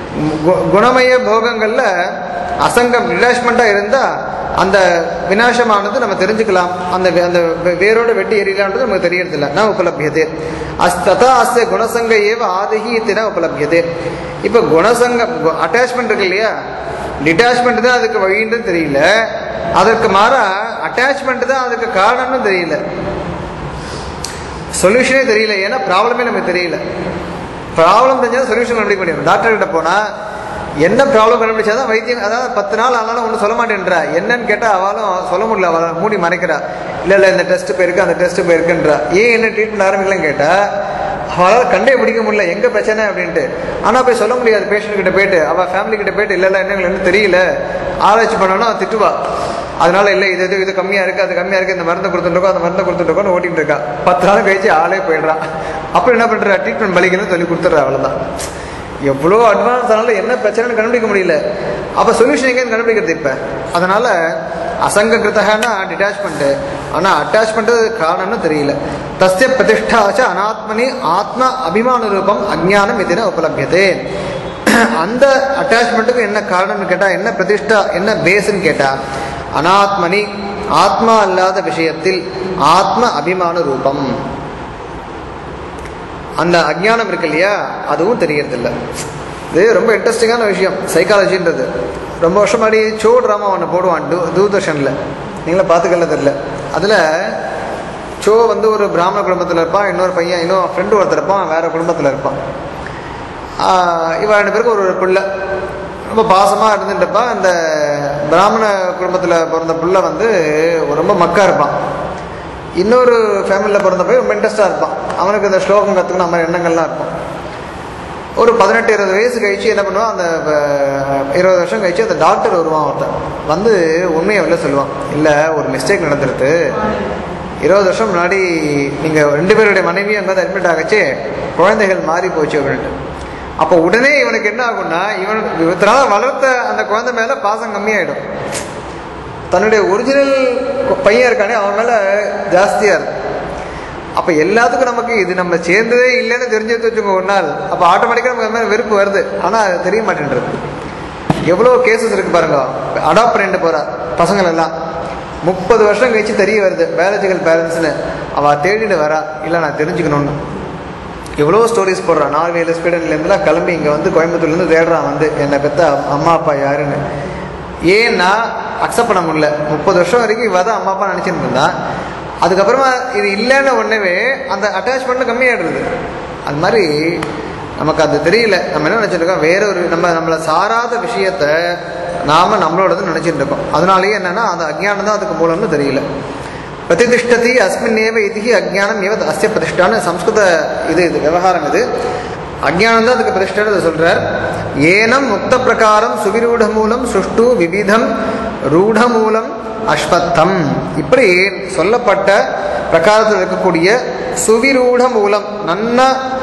குணமய போகங்களில் அசங்கம் ரிலாக்ஸ்மெண்ட்டாக இருந்தால் அந்த விநாசமானது நம்ம தெரிஞ்சுக்கலாம், அந்த அந்த வேரோட வெட்டி எரியலான்றது நமக்கு தெரியறதில்ல. நான் உபலபியதே அஸ் ததா அஸ்ய குணசங்க ஏவ ஆதிஹி இத்தினா உபலபியதே. இப்போ குணசங்கம் அட்டாச்மெண்ட் இருக்கு இல்லையா, டிட்டாச்மெண்ட் தான் அதுக்கு வழின்றது தெரியல, அதற்கு மாறா அட்டாச்மெண்ட் தான் அதுக்கு காரணம்னு தெரியல, சொல்யூஷனே தெரியல. ஏன்னா ப்ராப்ளமே நமக்கு தெரியல. ப்ராப்ளம் தெரிஞ்சால் சொல்யூஷன் கண்டுபிடிக்க முடியும். டாக்டர்கிட்ட போனால் என்ன ப்ராப்ளம் கண்டுபிடிச்சாதான் வைத்தியம். அதாவது பத்து நாள் ஆனாலும் ஒன்றும் சொல்ல மாட்டேன்றா, என்னன்னு கேட்டால் அவளும் சொல்ல முடியல, அவளை மூடி மறைக்கிறா. இல்லை இல்லை இந்த டெஸ்ட் போயிருக்கு அந்த டெஸ்ட் போயிருக்குன்றா. ஏன் என்ன ட்ரீட்மெண்ட் ஆரம்பிக்கலன்னு கேட்டால் அவளால் கண்டே பிடிக்க முடியல எங்கே பிரச்சனை அப்படின்ட்டு. ஆனால் போய் சொல்ல முடியாது பேஷண்ட் கிட்ட போயிட்டு, அவள் ஃபேமிலி கிட்ட போயிட்டு இல்லை இல்லை என்ன என்ன தெரியல ஆராய்ச்சி பண்ணோன்னா அவன் திட்டுவா. அதனால இல்லை இது இது இது கம்மியாக இருக்குது அது கம்மியாக இருக்குது, இந்த மருந்து கொடுத்துட்டுருக்கோம் அந்த மருந்து கொடுத்துட்டுருக்கோன்னு ஓட்டிகிட்டு இருக்கா. பத்து நாள் கழிச்சு ஆளே போயிடுறான். அப்புறம் என்ன பண்ணுறா, ட்ரீட்மெண்ட் பலிக்கணும்னு சொல்லி கொடுத்துட்றா. அவ்வளோதான். எவ்வளோ அட்வான்ஸ் ஆனாலும் என்ன பிரச்சனைன்னு கண்டுபிடிக்க முடியல. அப்போ சொல்யூஷன் எங்கேருந்து கண்டுபிடிக்கிறது இப்போ? அதனால் அசங்ககிருத்தகன்னா டிட்டாச்மெண்ட்டு, ஆனால் அட்டாச்மெண்ட்டு காரணம்னு தெரியல. தஸ்ய பிரதிஷ்டாச்ச அனாத்மனி ஆத்ம அபிமான ரூபம் அஜ்ஞானம் இதுனா உபலபியதே. அந்த அட்டாச்மெண்ட்டுக்கு என்ன காரணம்னு கேட்டால், என்ன பிரதிஷ்டா என்ன பேஸ்ன்னு கேட்டால், அனாத்மனி ஆத்மா அல்லாத விஷயத்தில் ஆத்ம அபிமான ரூபம், அந்த அஜ்ஞானம் இருக்கு இல்லையா, அதுவும் தெரியறதில்லை. இது ரொம்ப இன்ட்ரெஸ்டிங்கான விஷயம் சைக்காலஜின்றது. ரொம்ப வருஷம் முன்னாடி சோ ட்ராமா ஒன்று போடுவான் தூ தூர்தர்ஷனில், நீங்களே பார்த்துக்கல தெரியல. அதில் சோ வந்து ஒரு பிராமண குடும்பத்தில் இருப்பான், இன்னொரு பையன் இன்னும் ஃப்ரெண்டு ஒருத்தர் இருப்பான் வேறு குடும்பத்தில் இருப்பான். இவன் ரெண்டு பேருக்கு ஒரு பிள்ளை, ரொம்ப பாசமாக இருந்துட்டப்பா. அந்த பிராமண குடும்பத்தில் பிறந்த பிள்ளை வந்து ரொம்ப மக்கா இருப்பான். இன்னொரு ஃபேமிலியில் பிறந்த போய் ரொம்ப இன்ட்ரெஸ்டாக இருப்பான். அவனுக்கு இந்த ஸ்லோகம் கற்றுக்கணும் அந்த மாதிரி எண்ணங்கள்லாம் இருக்கும். ஒரு பதினெட்டு இருபது வயசு கழிச்சு என்ன பண்ணுவான், அந்த இருபது வருஷம் கழிச்சு அந்த டாக்டர் வருவான். ஒருத்தன் வந்து உண்மையை வெளில சொல்லுவான், இல்லை ஒரு மிஸ்டேக் நடந்துருது, இருபது வருஷம் முன்னாடி நீங்கள் ரெண்டு பேருடைய மனைவியும் அங்கே அட்மிட் ஆகச்சு, குழந்தைகள் மாறி போச்சு அப்படின்ட்டு. அப்போ உடனே இவனுக்கு என்ன ஆகும்னா, இவன் இவத்தனால வளர்த்த அந்த குழந்தை மேலே பாசம் கம்மியாயிடும். தன்னுடைய ஒரிஜினல் பையன் இருக்கானே அவன் மேலே ஜாஸ்தியாக இருக்கும். அப்போ எல்லாத்துக்கும் நமக்கு இது நம்ம சேர்ந்ததே இல்லைன்னு தெரிஞ்சு வச்சுக்கோங்க ஒரு நாள், அப்போ ஆட்டோமேட்டிக்காக நமக்கு மேலே வெறுப்பு வருது. ஆனால் அது தெரிய மாட்டேன்றது. எவ்வளோ கேசஸ் இருக்குது பாருங்க. அடாப்ட் பண்ணிட்டு போகிற பசங்கள் எல்லாம் முப்பது வருஷம் கழிச்சு தெரிய வருது பயாலஜிக்கல் பேரண்ட்ஸ்னு. அவள் தேடிட்டு வரா, இல்லை நான் தெரிஞ்சுக்கணும்னு. எவ்வளோ ஸ்டோரிஸ் போடுறான். நார்வேல ஸ்வீடன்லேருந்துலாம் கிளம்பி இங்கே வந்து கோயம்புத்தூர்லேருந்து தேடுறான் வந்து என்னை பெற்ற அம்மா அப்பா யாருன்னு. ஏன்னா அக்செப்ட் பண்ண முடியல. முப்பது வருஷம் வரைக்கும் இவ தான் அம்மா அப்பா நினச்சிட்டு இருந்தான். அதுக்கப்புறமா இது இல்லைன்னு ஒன்றவே அந்த அட்டாச்மெண்ட்டும் கம்மியாகிடுறது. அது மாதிரி நமக்கு அது தெரியல. நம்ம என்ன நினச்சிருக்கோம், வேற ஒரு நம்ம நம்மளை சாராத விஷயத்த நாம் நம்மளோடது நினச்சிட்டு இருக்கோம். அதனாலேயே என்னென்னா அந்த அஜ்ஞானம் தான் அதுக்கு மூலம்னு தெரியல. பிரதிஷ்டதி அஸ்மின்னேவ இதுகி அஜ்ஞானம் ஏவ அஸ்ய பிரதிஷ்டான்னு சம்ஸ்கிருத இது இது விவகாரம். இது அஜ்ஞானம் தான் அதுக்கு பிரதிஷ்டான்னு அதை சொல்கிறார். ஏனம் முக்த பிரகாரம் சுவிரூட மூலம் சுஷ்டு விவிதம் ரூಢ மூலம் அஸ்வத்தம். இப்படி சொல்லப்பட்ட பிரகாரத்தில் இருக்கக்கூடிய சுவிரூட மூலம் நன்னா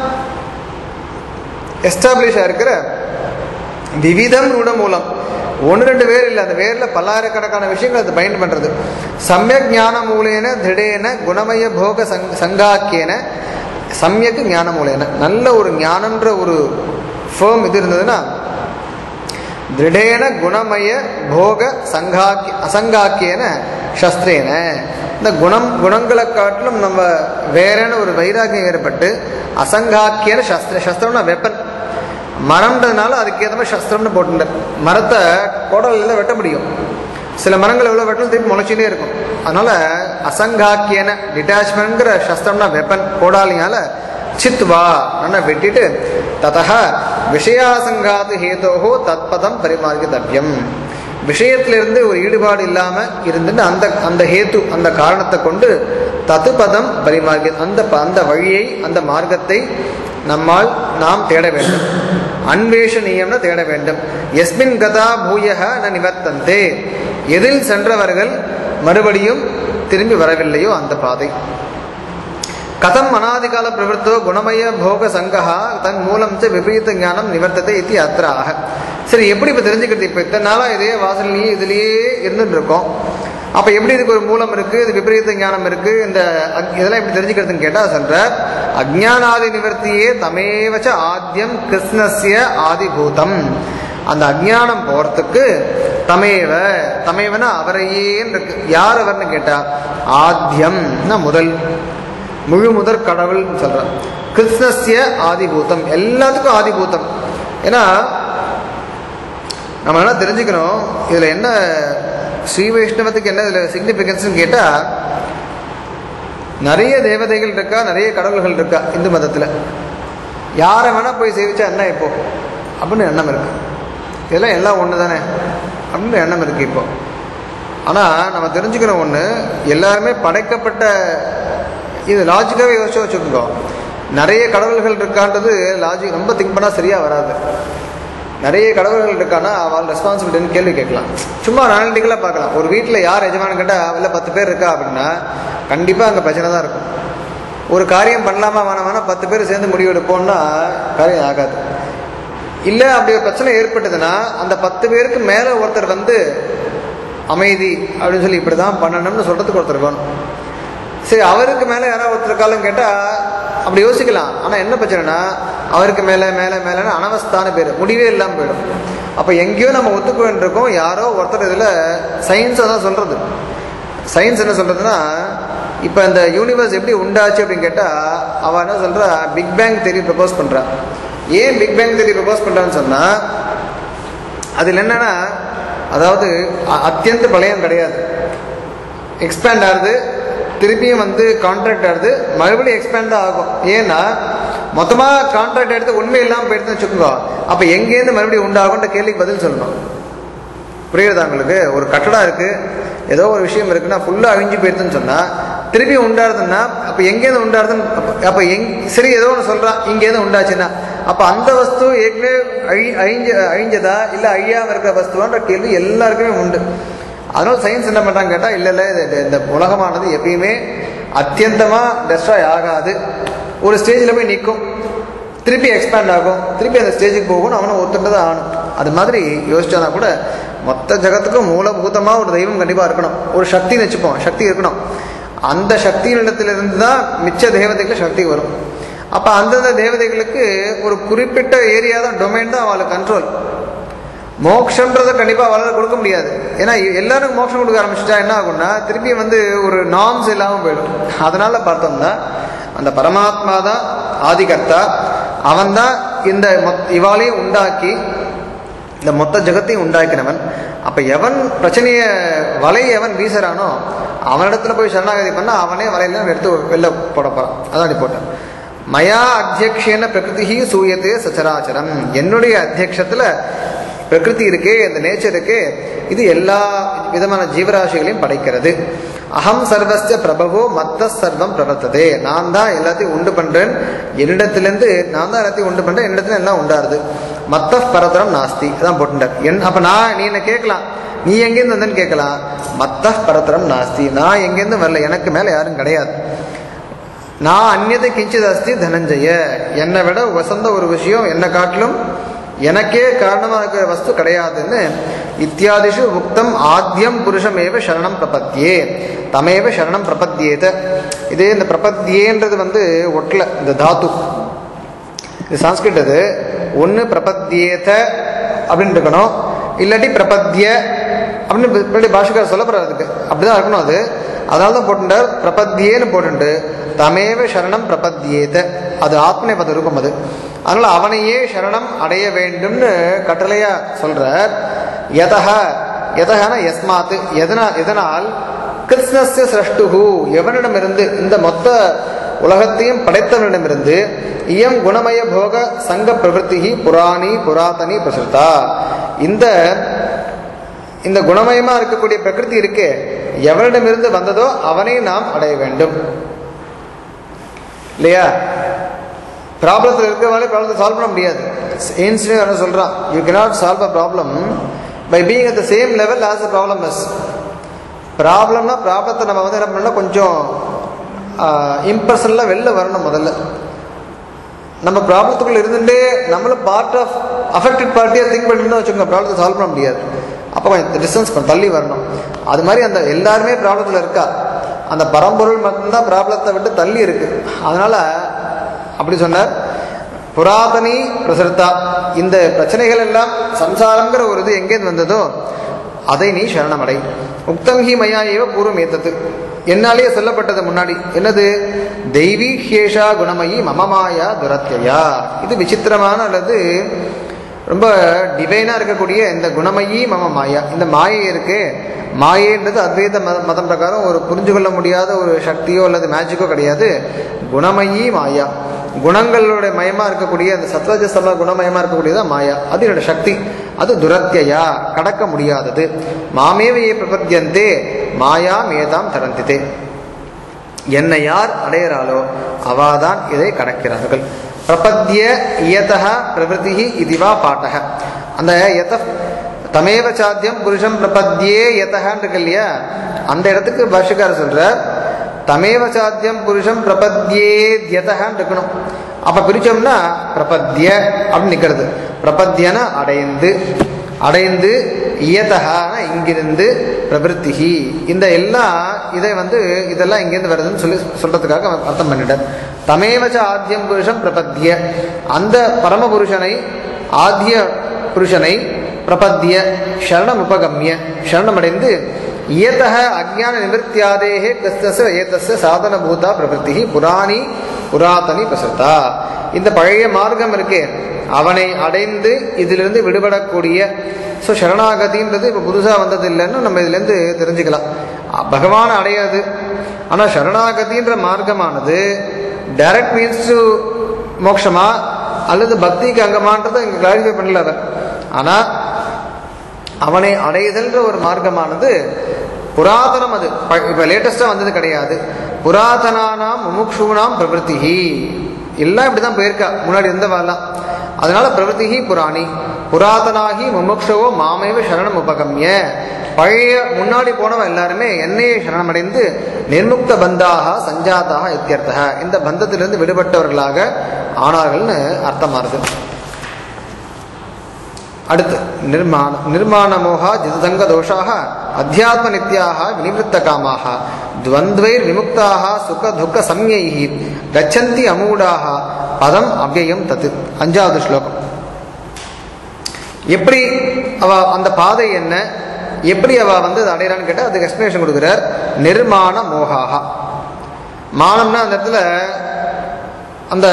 எஸ்டாப்ளிஷ் ஆகிருக்கிற விவிதம் ரூಢ மூலம், ஒன்று ரெண்டு பேர் இல்லை, அந்த வேரில் பல்லாயிரக்கணக்கான விஷயங்கள் அது பைண்ட் பண்ணுறது. சமயக் ஞான மூலேன திருடேன குணமய போக சங் சங்காக்கியன சமயக்கு ஞான மூலேன. நல்ல ஒரு ஞானன்ற ஒரு ஃபேம் இது இருந்ததுன்னா திருடேன குணமய போக சங்காக்கி அசங்காக்கியன சஸ்திரேன. இந்த குணம் குணங்களை காட்டிலும் நம்ம வேறேன்னு ஒரு வைராக்கியம் ஏற்பட்டு அசங்காக்கியன சஸ்திர சஸ்திரம்னா வெப்பன். மரம்ன்றதுனால அதுக்கேற்ற மாதிரி சஸ்திரம்னு போட்டுட்டார். மரத்தை கோடலில் வெட்ட முடியும். சில மரங்கள் எவ்வளோ வெட்டணும் திருப்பி முளைச்சினே இருக்கும். அதனால அசங்காக்கியன டிட்டாச்மெண்ட்ங்கிற சஸ்திரம்னா வெப்பன் கோடாலியால் சித்வா நல்லா வெட்டிட்டு ததா விஷயாசங்காத்து ஹேதோஹோ தத்பதம் பரிமார்கிதவ்யம். விஷயத்திலிருந்து ஒரு ஈடுபாடு இல்லாமல் இருந்துட்டு அந்த அந்த ஹேத்து அந்த காரணத்தை கொண்டு தத்து பதம் பரிமார்கி அந்த அந்த வழியை அந்த மார்க்கத்தை நம்மால் நாம் தேட வேண்டும். அன்வேஷணீயம்னு தேட வேண்டும். எஸ்மின் கதா பூயக ந நிவர்த்தந்தே. எதில் சென்றவர்கள் மறுபடியும் திரும்பி வரவில்லையோ அந்த பாதை. கதம் அநாதிகால பிரவருத்தோ குணமய போக சங்கஹா தன் மூலம் ச விபரீத ஞானம் நிவர்த்தத்தை இது அத்ராக. சரி, எப்படி இப்போ தெரிஞ்சுக்கிறது? இப்போ இத்தனை நாளாக இதே வாசல்லையே இதுலேயே இருந்துட்டு இருக்கோம். அப்போ எப்படி இதுக்கு ஒரு மூலம் இருக்குது, இது விபரீத ஞானம் இருக்குது, இந்த இதெல்லாம் எப்படி தெரிஞ்சுக்கிறதுன்னு கேட்டால் சொல்கிறார், அஜ்ஞானாதி நிவர்த்தியே தமேவச்ச ஆத்யம் கிருஷ்ணஸ்ய ஆதிபூதம். அந்த அஜ்ஞானம் போகிறதுக்கு தமேவ தமேவனா அவரையேன்னு இருக்கு. யார் அவர்னு கேட்டால் ஆத்யம்னா முதல், முழு முதற் கடவுள் சொல்கிறார். கிருஷ்ணஸ்ய ஆதிபூதம், எல்லாத்துக்கும் ஆதிபூதம். ஏன்னா நம்ம என்ன தெரிஞ்சுக்கணும், இதில் என்ன ஸ்ரீ வைஷ்ணவத்துக்கு என்ன இதில் சிக்னிஃபிகன்ஸ்ன்னு கேட்டால், நிறைய தேவதைகள் இருக்கா, நிறைய கடவுள்கள் இருக்கா இந்து மதத்தில். யாரை வேணால் போய் சேவிச்சா என்ன இப்போ அப்படின்னு எண்ணம் இருக்கு. இதெல்லாம் எல்லாம் ஒன்று தானே அப்படின்னு எண்ணம் இருக்குது இப்போ. ஆனால் நம்ம தெரிஞ்சுக்கணும் ஒன்று, எல்லாருமே படைக்கப்பட்ட, இது லாஜிக்காகவே யோசிச்சு வச்சுக்கோங்க. நிறைய கடவுள்கள் இருக்கான்றது லாஜிக் ரொம்ப திங்க் பண்ணால் சரியாக வராது. நிறைய கடவுள்கள் இருக்கான்னா அவள் ரெஸ்பான்சிபிலிட்டின்னு கேள்வி கேட்கலாம். சும்மா அனாலிட்டிக்கலாக பார்க்கலாம். ஒரு வீட்டில் யார் எஜமானு கேட்டால் இல்லை பத்து பேர் இருக்கா அப்படின்னா கண்டிப்பாக அங்கே பிரச்சனை தான் இருக்கும். ஒரு காரியம் பண்ணலாமா வேணாமான்னா பத்து பேர் சேர்ந்து முடிவு எடுப்போம்னா காரியம் ஆகாது. இல்லை அப்படி ஒரு பிரச்சனை ஏற்பட்டதுன்னா அந்த பத்து பேருக்கு மேலே ஒருத்தர் வந்து அமைதி அப்படின்னு சொல்லி இப்படி தான் பண்ணணும்னு சொல்கிறதுக்கு ஒருத்தர் வேணும். சரி, அவருக்கு மேலே யாராவது ஒருத்தர் காலம் கேட்டால் அப்படி யோசிக்கலாம். ஆனால் என்ன பிரச்சனைனா அவருக்கு மேலே மேலே மேலேன்னு அனவஸ்தான பேர் முடிவே இல்லாமல் போயிடும். அப்போ எங்கேயோ நம்ம ஒத்துக்க வேண்டியிருக்கோம். யாரோ ஒருத்தர் இதில் சயின்ஸை தான் சொல்கிறது. சயின்ஸ் என்ன சொல்கிறதுனா, இப்போ இந்த யூனிவர்ஸ் எப்படி உண்டாச்சு அப்படின்னு கேட்டால் அவள் என்ன சொல்கிறா, பிக் பேங் தியரி ப்ரப்போஸ் பண்ணுறா. ஏன் பிக் பேங் தியரி ப்ரப்போஸ் பண்ணுறான்னு சொன்னால், அதில் என்னென்னா, அதாவது அத்தியந்த பழையம் கிடையாது, எக்ஸ்பேண்ட் ஆகுது, திருப்பியும் வந்து கான்ட்ராக்ட் ஆகுது, மறுபடியும் எக்ஸ்பேண்ட் தான் ஆகும். ஏன்னா மொத்தமாக கான்ட்ராக்ட் எடுத்து உண்மை இல்லாமல் போயிடுதுன்னு வச்சுக்கோங்க, அப்போ எங்கேருந்து மறுபடியும் உண்டாகும்ன்ற கேள்விக்கு பதில் சொல்லணும். புரியுறதா உங்களுக்கு? ஒரு கட்டடம் இருக்குது, ஏதோ ஒரு விஷயம் இருக்குன்னா ஃபுல்லாக அழிஞ்சு போயிடுதுன்னு சொன்னால் திருப்பி உண்டாடுதுன்னா அப்போ எங்கேருந்து உண்டாடுதுன்னு அப்போ எங் சரி ஏதோ ஒன்று சொல்கிறான் இங்கேருந்து உண்டாச்சுன்னா அப்போ அந்த வஸ்து ஏற்கனவே அழி அழிஞ்ச அழிஞ்சதா இல்லை அழியாமல் இருக்கிற வஸ்துவான்ற கேள்வி எல்லாருக்குமே உண்டு. அதனால சயின்ஸ் என்ன பண்ணுறாங்க கேட்டால் இல்லை இல்லை இது இந்த உலகமானது எப்பயுமே அத்தியந்தமாக டெஸ்ட்ராய் ஆகாது, ஒரு ஸ்டேஜில் போய் நிற்கும், திருப்பி எக்ஸ்பேண்ட் ஆகும், திருப்பி அந்த ஸ்டேஜுக்கு போகணும், அவனை ஒத்துட்டு தான் ஆகணும். அது மாதிரி யோசிச்சானா கூட மொத்த ஜகத்துக்கும் மூலபூதமாக ஒரு தெய்வம் கண்டிப்பாக இருக்கணும், ஒரு சக்தின்னு வச்சுப்போம், சக்தி இருக்கணும். அந்த சக்தியினிடத்திலிருந்து தான் மிச்ச தேவதைகள் சக்தி வரும். அப்போ அந்தந்த தேவதைகளுக்கு ஒரு குறிப்பிட்ட ஏரியா தான் டொமைன் தான் அவளுக்கு கண்ட்ரோல். மோட்சம்ன்றதை கண்டிப்பாக அவளால் கொடுக்க முடியாது. ஏன்னா எல்லாருக்கும் மோட்சம் கொடுக்க ஆரம்பிச்சிட்டா என்ன ஆகும்னா திருப்பி வந்து ஒரு நார்ம்ஸ் இல்லாமல் போயிடும். அதனால பார்த்தோம்னா அந்த பரமாத்மா தான் ஆதிகர்த்தா, அவன் தான் இந்த மொத் இவாளையும் உண்டாக்கி இந்த மொத்த ஜகத்தையும் உண்டாக்கினவன். அப்போ எவன் பிரச்சனையை வலையை எவன் வீசுறானோ அவனிடத்துல போய் சரணாகதி பண்ணால் அவனே வலையெல்லாம் எடுத்து வெளில போடப்பான். அதான் போட்டான். மயா அத்தியக்ஷேன பிரகிருதி சூயத்தே சச்சராச்சரம். என்னுடைய அத்தியக்ஷத்தில் பிரகிருதி இருக்கே, இந்த நேச்சர் இருக்கே, இது எல்லா விதமான ஜீவராசிகளையும் படைக்கிறது. அகம் சர்வஸ்ய பிரபவோ மத்த சர்வம் பிரவர்த்ததே. நான் தான் எல்லாத்தையும் உண்டு பண்றேன், என்னிடத்திலேருந்து நான் தான் எல்லாத்தையும் உண்டு பண்றேன், என்னிடத்துல எல்லாம் உண்டாருது. மத்த பரதரம் நாஸ்தி அதான் போட்டுட்டார். என் அப்ப நான் நீ என்ன கேட்கலாம், நீ எங்கேருந்து வந்தேன்னு கேட்கலாம். மத்த பரதரம் நாஸ்தி, நான் எங்கேருந்து வரல, எனக்கு மேல யாரும் கிடையாது. நான் அந்நியதை கிஞ்சித் அஸ்தி தனஞ்சய, என்னை விட வசந்த ஒரு விஷயம் என்னை காட்டிலும் எனக்கே காரணமாக இருக்கிற வஸ்து கிடையாதுன்னு இத்தியாதிஷு உக்தம் ஆத்யம் புருஷமேவ சரணம் பிரபத்தியே தமேவ சரணம் பிரபத்தியேத. இதே இந்த பிரபத்தியேன்றது வந்து ஒட்டல, இந்த தாத்து இது சான்ஸ்கிரிட். அது ஒன்று பிரபத்தியேத அப்படின்னு இருக்கணும், இல்லாட்டி பிரபத்திய அப்படின்னு பாஷக்கார சொல்லப்படுறது. அதுக்கு அப்படிதான் இருக்கணும். அது அதனால தான் போட்டுட்டார் பிரபத்தியேன்னு போட்டு தமேவ சரணம் பிரபத்தியேத. அது ஆத்மநேபத ரூபம். அது அதனால அவனையே சரணம் அடைய வேண்டும்னு கட்டளையா சொல்றார். யதஹ யதஹன யஸ்மாத், எதனா எதனால் கிருஷ்ணஸ்ய சிரஷ்டுஹு, எவனிடமிருந்து இந்த மொத்த உலகத்தையும் படைத்தவனிடமிருந்து இயம் குணமய போக சங்க பிரவருத்தி புராணி புராதனி பிரசுத்தா. இந்த இந்த குணமயமா இருக்கக்கூடிய பிரகிருதி இருக்கே, எவனிடமிருந்து வந்ததோ அவனை நாம் அடைய வேண்டும் இல்லையா? ப்ராப்ளத்தில் இருக்கிறவங்களே ப்ராப்ளத்தை சால்வ் பண்ண முடியாது. ஏன்ஸ்டீன் என்ன சொல்றான், you cannot solve a problem by being at the same level as the problem is. ப்ராப்ளம்னா ப்ராப்ளத்தை நம்ம வந்து என்ன பண்ணலாம், கொஞ்சம் இம்பர்சனலாக வெளில வரணும். முதல்ல நம்ம ப்ராப்ளத்துக்குள்ள இருந்துட்டே நம்மளும் பார்ட் ஆஃப் அஃபெக்டட் பார்ட்டியாக திங்க் பண்ணிட்டு வச்சுக்கோங்க, ப்ராப்ளத்தை சால்வ் பண்ண முடியாது. அப்போ கொஞ்சம் டிஸ்டன்ஸ் பண்ண தள்ளி வரணும். அது மாதிரி அந்த எல்லாருமே ப்ராப்ளத்தில் இருக்கா, அந்த பரம்பொருள் மட்டும்தான் ப்ராப்ளத்தை விட்டு தள்ளி இருக்கு. அதனால அப்படி சொன்னார். புராதனி பிரசர்த்தா, இந்த பிரச்சனைகள் எல்லாம் சம்சாரங்கிற ஒரு இது எங்கேருந்து வந்ததோ அதை நீ சரணமடை. உக்தம் ஹி மயா ஏவ பூர்வம் ஏத்தது, என்னாலேயே சொல்லப்பட்டது முன்னாடி. என்னது? தெய்வீ ஹேஷா குணமயி மமமாயா துரத்யா. இது விசித்திரமான அல்லது ரொம்ப டிவைனாக இருக்கக்கூடிய இந்த குணமயி மம மாயா, இந்த மாயை இருக்கு. மாயைன்றது அத்வைத மத மதம் பிரகாரம் ஒரு புரிஞ்சு கொள்ள முடியாத ஒரு சக்தியோ அல்லது மேஜிக்கோ கிடையாது. குணமயி மாயா, குணங்களுடைய மயமாக இருக்கக்கூடிய அந்த சத்வஜஸ்தம குணமயமாக இருக்கக்கூடியதான் மாயா. அது என்னோட சக்தி. அது துரத்தியா, கடக்க முடியாதது. மாமேவையே பிரபத்தியந்தே மாயா மேதாம் தரந்திதே. என்னை யார் அடையிறாளோ அவாதான் இதை கடக்கிறார்கள். பிரபத்திய இயதஹ பிரவருத்தி இதுவா பாட்டக. அந்த யத தமேவ சாத்தியம் புருஷம் பிரபத்தியே யதஹன்னு இருக்கு இல்லையா, அந்த இடத்துக்கு பாஷ்யக்காரர் சொல்றார் தமேவ சாத்தியம் புருஷம் பிரபத்தியேத்யதஹன்னு இருக்கணும். அப்ப பிரிச்சோம்னா பிரபத்திய அப்படின்னு நிக்கிறது. பிரபத்தியன அடைந்து, அடைந்து இயதஹான இங்கிருந்து பிரவருத்தி. இந்த எல்லாம் இதை வந்து இதெல்லாம் இங்கிருந்து வருதுன்னு சொல்லி சொல்றதுக்காக அர்த்தம் பண்ணிட்டார். தமேவச்ச ஆத்தியம் புருஷம் பிரபத்திய, அந்த பரமபுருஷனை ஆத்திய புருஷனை பிரபத்திய சரணம் உபகம்ய சரணமடைந்து இயதஹ அஜ்ஞான நிவர்த்தியாதேஹே கிருஷ்ணஸ்ய ஏதஸ்ய சாதனபூதா பிரவருத்தி புராணி புராதனி பிரசத்தா. இந்த பழைய மார்க்கம் இருக்கே அவனை அடைந்து இதிலிருந்து விடுபடக்கூடிய ஸோ சரணாகதின்றது இப்போ புதுசாக வந்தது இல்லைன்னு நம்ம இதுலேருந்து தெரிஞ்சுக்கலாம். பகவானை அடையாது. ஆனால் சரணாகதின்ற மார்க்கமானது டைரக்ட் மீன்ஸ் டு மோட்சமா அல்லது பக்திக்கு அங்கமான்றதை இங்கே கிளாரிஃபை பண்ணல அவர். ஆனால் அவனை அடைதல்ன்ற ஒரு மார்க்கமானது புராதனம். அது இப்போ லேட்டஸ்டாக வந்தது கிடையாது. புராதனானாம் முமுக்ஷூனாம் பிரவருத்திஹி எல்லாம் இப்படி தான் போயிருக்கா முன்னாடி இருந்த வரலாம். அதனால பிரவருத்திஹி புராணி புராதனாகி முமுக்ஷவோ மாமேவ சரணம் உபகம்ய. பழைய முன்னாடி போனவன் எல்லாருமே என்னையே சரணமடைந்து நிர்முக்த பந்தாக சஞ்சாதாக இத்தியர்த்தக, இந்த பந்தத்திலிருந்து விடுபட்டவர்களாக ஆனார்கள்னு அர்த்தமானது. அடுத்து நிர்மாண நிர்மாண மோகா ஜிதசங்க தோஷாக அத்தியாத்ம நித்யாக வினிவృத்த காமாக துவந்த்வைர் விமுக்தாக சுக துக்க சம்யைஹி கச்சந்தி அமூடாக பதம் அவ்யயம் தத்து. அஞ்சாவது ஸ்லோகம். எப்படி அவ அந்த பாதை என்ன, எப்படி அவ வந்து அதை அடையிறான்னு கேட்டால் அதுக்கு எக்ஸ்பிளேஷன் கொடுக்குறார். நிர்மாண மோகாக, மானம்னா அந்த இடத்துல அந்த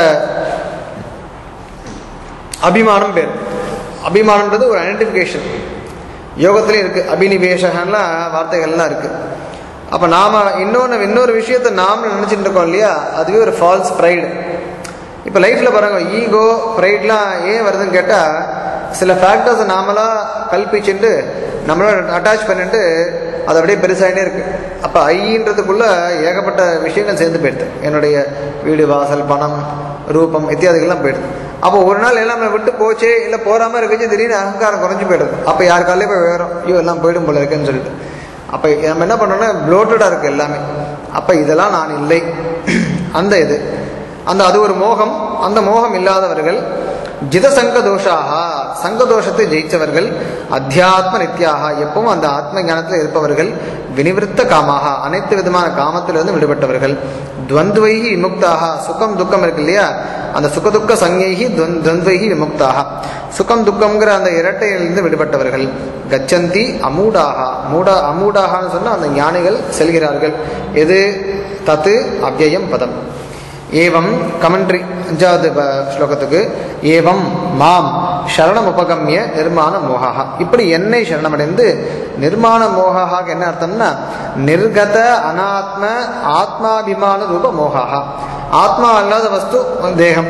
அபிமானம் பேர். அபிமானம்ன்றது ஒரு ஐடென்டிஃபிகேஷன். யோகத்திலையும் இருக்குது, அபினிவேஷகன்லாம் வார்த்தைகள்லாம் இருக்குது. அப்போ நாம் இன்னொன்று இன்னொரு விஷயத்தை நாம் நினச்சிட்டு இருக்கோம் இல்லையா, அதுவே ஒரு ஃபால்ஸ் ப்ரைடு. இப்போ லைஃப்பில் பாருங்க, ஈகோ ப்ரைட்லாம் ஏன் வருதுன்னு கேட்டால் சில ஃபேக்டர்ஸை நாமளாக கல்பிச்சுட்டு நம்மளோட அட்டாச் பண்ணிட்டு அது அப்படியே பெருசாகிட்டே இருக்குது. அப்போ ஐன்றதுக்குள்ளே ஏகப்பட்ட விஷயங்கள் சேர்ந்து போயிடுது. என்னுடைய வீடு வாசல் பணம் ரூபம் இத்தியாதிகள்லாம் போயிடுது. அப்போ ஒரு நாள் எல்லாமே விட்டு போச்சே இல்லை போகாமல் இருக்குச்சு, திடீர்னு அகங்காரம் குறைஞ்சி போயிடுது. அப்போ யார் காலையே போய் வேறும் ஐயோ எல்லாம் போயிடும் போல இருக்குன்னு சொல்லிட்டு அப்போ நம்ம என்ன பண்ணோம்னா ப்ளோட்டடாக இருக்குது எல்லாமே. அப்போ இதெல்லாம் நான் இல்லை அந்த இது அந்த அது ஒரு மோகம். அந்த மோகம் இல்லாதவர்கள் ஜித சங்க தோஷாக, சங்கதோஷத்தை ஜெயித்தவர்கள், அத்தியாத்ம நித்யாக எப்பவும் அந்த ஆத்ம ஞானத்தில் இருப்பவர்கள், வினிவிருத்த காமாக அனைத்து விதமான காமத்திலிருந்து விடுபட்டவர்கள், துவந்த்வைஹி விமுக்தாக சுகம் துக்கம் இருக்கு இல்லையா, அந்த சுகதுக்க சங்கைஹி துவந்த்வைஹி விமுக்தாக சுகம் துக்கம்ங்கிற அந்த இரட்டையிலிருந்து விடுபட்டவர்கள், கச்சந்தி அமூடாக மூடா அமூடாகனு சொன்னால் அந்த ஞானிகள் செல்கிறார்கள். எது தத்து அவ்யயம் பதம். ஏவம் கமெண்ட்ரி அஞ்சாவது ஸ்லோகத்துக்கு ஏவம் மாம் சரணம் உபகம்ய நிர்மாண மோகாக. இப்படி என்னை சரணமடைந்து நிர்மாண மோகாக என்ன அர்த்தம்னா நிர்கத அனாத்ம ஆத்மாபிமான ரூப மோகாக. ஆத்மா அல்லாத வஸ்து தேகம்,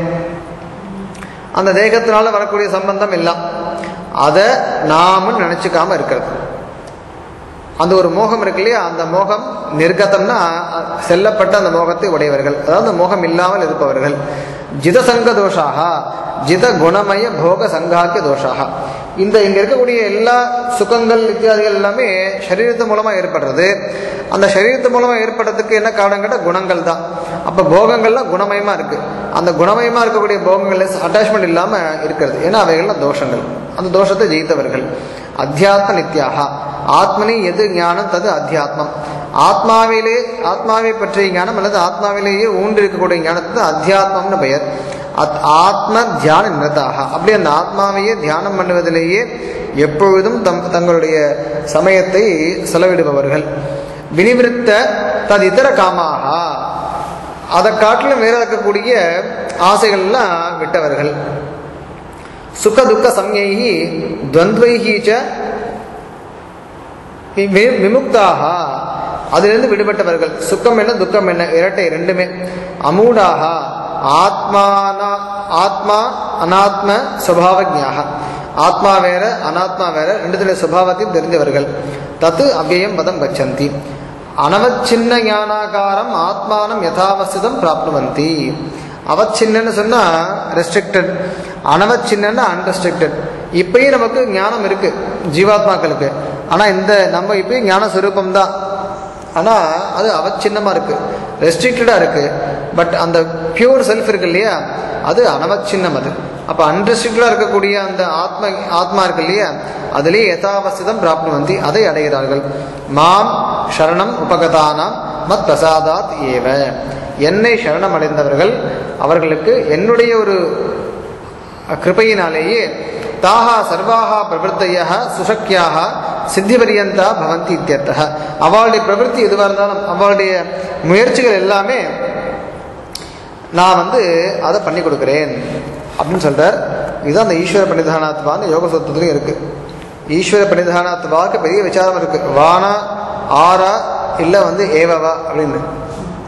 அந்த தேகத்தினால வரக்கூடிய சம்பந்தம் எல்லாம் அதை நாம நினைச்சுக்காம இருக்கிறது. அந்த ஒரு மோகம் இருக்கு இல்லையா, அந்த மோகம் நிர்கதம்னா செல்லப்பட்ட அந்த மோகத்தை உடையவர்கள், அதாவது மோகம் இல்லாமல் இருப்பவர்கள். ஜிதசங்க தோஷாக ஜித குணமய போக சங்காக்கிய தோஷாக. இந்த இங்க இருக்கக்கூடிய எல்லா சுகங்கள் இத்தியாதிகள் எல்லாமே சரீரத்து மூலமா ஏற்படுறது. அந்த சரீரத்து மூலமா ஏற்படுறதுக்கு என்ன காரணம் கேட்டால் குணங்கள் தான். அப்ப போகங்கள்லாம் குணமயமா இருக்கு. அந்த குணமயமா இருக்கக்கூடிய போகங்கள் அட்டாச்மெண்ட் இல்லாம இருக்கிறது, ஏன்னா அவைகள்லாம் தோஷங்கள். அந்த தோஷத்தை ஜெயித்தவர்கள். அத்தியாத்ம நித்யாக ஆத்மனி எது ஞானம் தது அத்தியாத்மம். ஆத்மாவிலே ஆத்மாவை பற்றிய ஞானம் அல்லது ஆத்மாவிலேயே ஊன்றி இருக்கக்கூடிய ஞானத்துக்கு அத்தியாத்மம்னு பெயர். ஆத்ம தியான நிரதாக, அப்படி அந்த ஆத்மாவையே தியானம் பண்ணுவதிலேயே எப்பொழுதும் தம் தங்களுடைய சமயத்தை செலவிடுபவர்கள். வினிவிருத்த தது இதர காமாக, அதை காட்டிலும் வேற இருக்கக்கூடிய ஆசைகள்லாம் விட்டவர்கள். சுக துக்க சம்யைஹி துவந்த்வைஹி ச விமுக்தாக, அதிலிருந்து விடுபட்டவர்கள். சுக்கம் என்ன துக்கம் என்ன இரட்டை ரெண்டுமே. அமூடாக ஆத்மானா ஆத்மா அனாத்ம சுபாவஜ்ஞாக, ஆத்மா வேற அனாத்மா வேற ரெண்டுத்துல சுபாவத்தையும் தெரிந்தவர்கள். தத்து அவ்யயம் பதம் கச்சந்தி. அனவச்சின்ன ஞானாகாரம் ஆத்மானம் யதாவஸ்திதம் பிராப்னுவந்தி. அவச்சின்னு சொன்னா ரெஸ்ட்ரிக்டட், அனவச்சின்னா அன்ரெஸ்ட்ரிக்டட். இப்பயும் நமக்கு ஞானம் இருக்கு ஜீவாத்மாக்களுக்கு, ஆனா இந்த நம்ம இப்பயும் ஞான சுரூபம் தான், ஆனா அது அவச்சின்னமா இருக்கு, ரெஸ்ட்ரிக்டடா இருக்கு. பட் அந்த பியூர் செல்ஃப் இருக்கு இல்லையா, அது அனவச்சின்னம். அது அப்ப அன்ரெஸ்ட்ரிக்டடா இருக்கக்கூடிய அந்த ஆத்ம ஆத்மா இருக்கு இல்லையா, அதுலேயே யதாவஸ்திதம் பிராப்னுவந்தி, அதை அடைகிறார்கள். மாம் சரணம் உபகதானாம் மத் பிரசாதாத் ஏவ, என்னை சரணம் அடைந்தவர்கள் அவர்களுக்கு என்னுடைய ஒரு கிருபையினாலேயே தாஹா சர்வாஹா பிரவருத்தையா சுசக்கியாக சித்தி பரியந்தா பவந்தி இத்தியர்த்தக. அவளுடைய பிரவருத்தி எதுவாக இருந்தாலும் அவளுடைய முயற்சிகள் எல்லாமே நான் வந்து அதை பண்ணி கொடுக்குறேன் அப்படின்னு சொல்றார். இதுதான் அந்த ஈஸ்வர பணிதானாத்வான்னு யோக சூத்திரத்துலையும் இருக்கு. ஈஸ்வர பணிதானாத்வாக்கு பெரிய விசாரம் இருக்கு. வானா ஆரா இல்லை வந்து ஏவவா அப்படின்னு.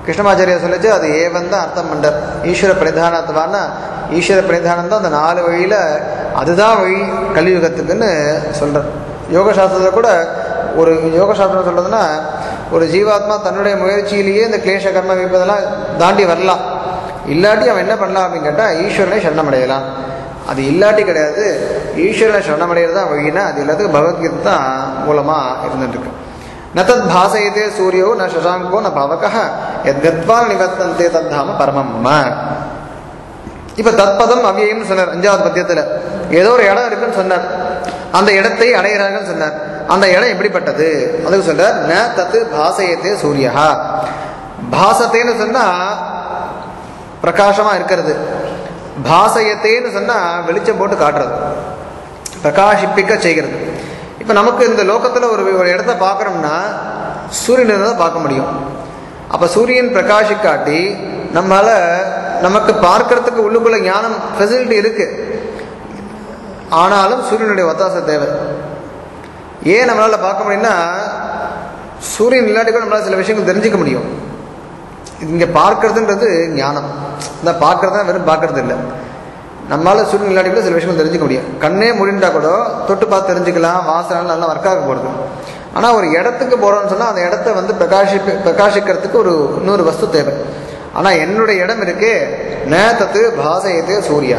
கிருஷ்ணமாச்சாரியா சொல்லிச்சு அது ஏவன் தான் அர்த்தம் பண்ணார். ஈஸ்வர பிரதானத்துவானா ஈஸ்வர பிரதானம் தான் அந்த நாலு வழியில் அதுதான் வழி கலியுகத்துக்குன்னு சொல்கிறார். யோகசாஸ்திரத்தில் கூட ஒரு யோகசாஸ்திரம் சொல்கிறதுனா ஒரு ஜீவாத்மா தன்னுடைய முயற்சியிலேயே இந்த கிளேஷ கர்ம வைப்பதெல்லாம் தாண்டி வரலாம். இல்லாட்டி அவன் என்ன பண்ணலாம் அப்படின்னு கேட்டால் ஈஸ்வரனை சரணமடையலாம். அது இல்லாட்டி கிடையாது, ஈஸ்வரனை சரணமடைகிறது தான் வழினா அது எல்லாத்துக்கும் பகவத்கீதை தான் மூலமாக இருந்துட்டுருக்கு. ந தத் பாசயத்தே சூரியோ ந சசாங்கோ ந பவகः யத்கத்வா நிவர்த்தந்தே தத்தாம பரமம் மம. இப்போ தத்பதம் அவ்யயம்னு சொன்னார் அஞ்சாவது பத்தியத்தில். ஏதோ ஒரு இடம் இருக்குன்னு சொன்னார், அந்த இடத்தை அடைகிறார்கள் சொன்னார். அந்த இடம் எப்படிப்பட்டது அதுக்கு சொல்றார். ந தத்து பாசயத்தே சூரியா. பாசத்தேன்னு சொன்னா பிரகாசமா இருக்கிறது, பாசயத்தேன்னு சொன்னா வெளிச்சம் போட்டு காட்டுறது, பிரகாஷிப்பிக்க செய்கிறது. இப்போ நமக்கு இந்த லோகத்தில் ஒரு ஒரு இடத்த பார்க்குறோம்னா சூரியனை தான் பார்க்க முடியும். அப்போ சூரியன் பிரகாஷிக்காட்டி நம்மளால நமக்கு பார்க்கறதுக்கு உள்ளுக்குள்ள ஞானம் ஃபெசிலிட்டி இருக்கு. ஆனாலும் சூரியனுடைய ஒத்தாசை தேவை. ஏன் நம்மளால் பார்க்க முடியும்னா சூரியன் இல்லாட்டி கூட நம்மளால் சில விஷயங்கள் தெரிஞ்சிக்க முடியும். இங்கே பார்க்கறதுன்றது ஞானம். இந்த பார்க்கறதா வெறும் பார்க்கறது இல்லை. நம்மளால் சூரியன் இல்லாட்டி கூட சில விஷயங்கள் தெரிஞ்சிக்க முடியும். கண்ணே முடிண்டா கூட தொட்டு பார்த்து தெரிஞ்சுக்கலாம், வாசனை நல்லா ஒர்க் ஆக போகிறது. ஆனால் ஒரு இடத்துக்கு போகிறோம்னு சொன்னால் அந்த இடத்த வந்து பிரகாஷி பிரகாசிக்கிறதுக்கு ஒரு இன்னொரு வஸ்து தேவை. ஆனால் என்னுடைய இடம் இருக்கே ந தத்து பாசயத்தே சூரியா.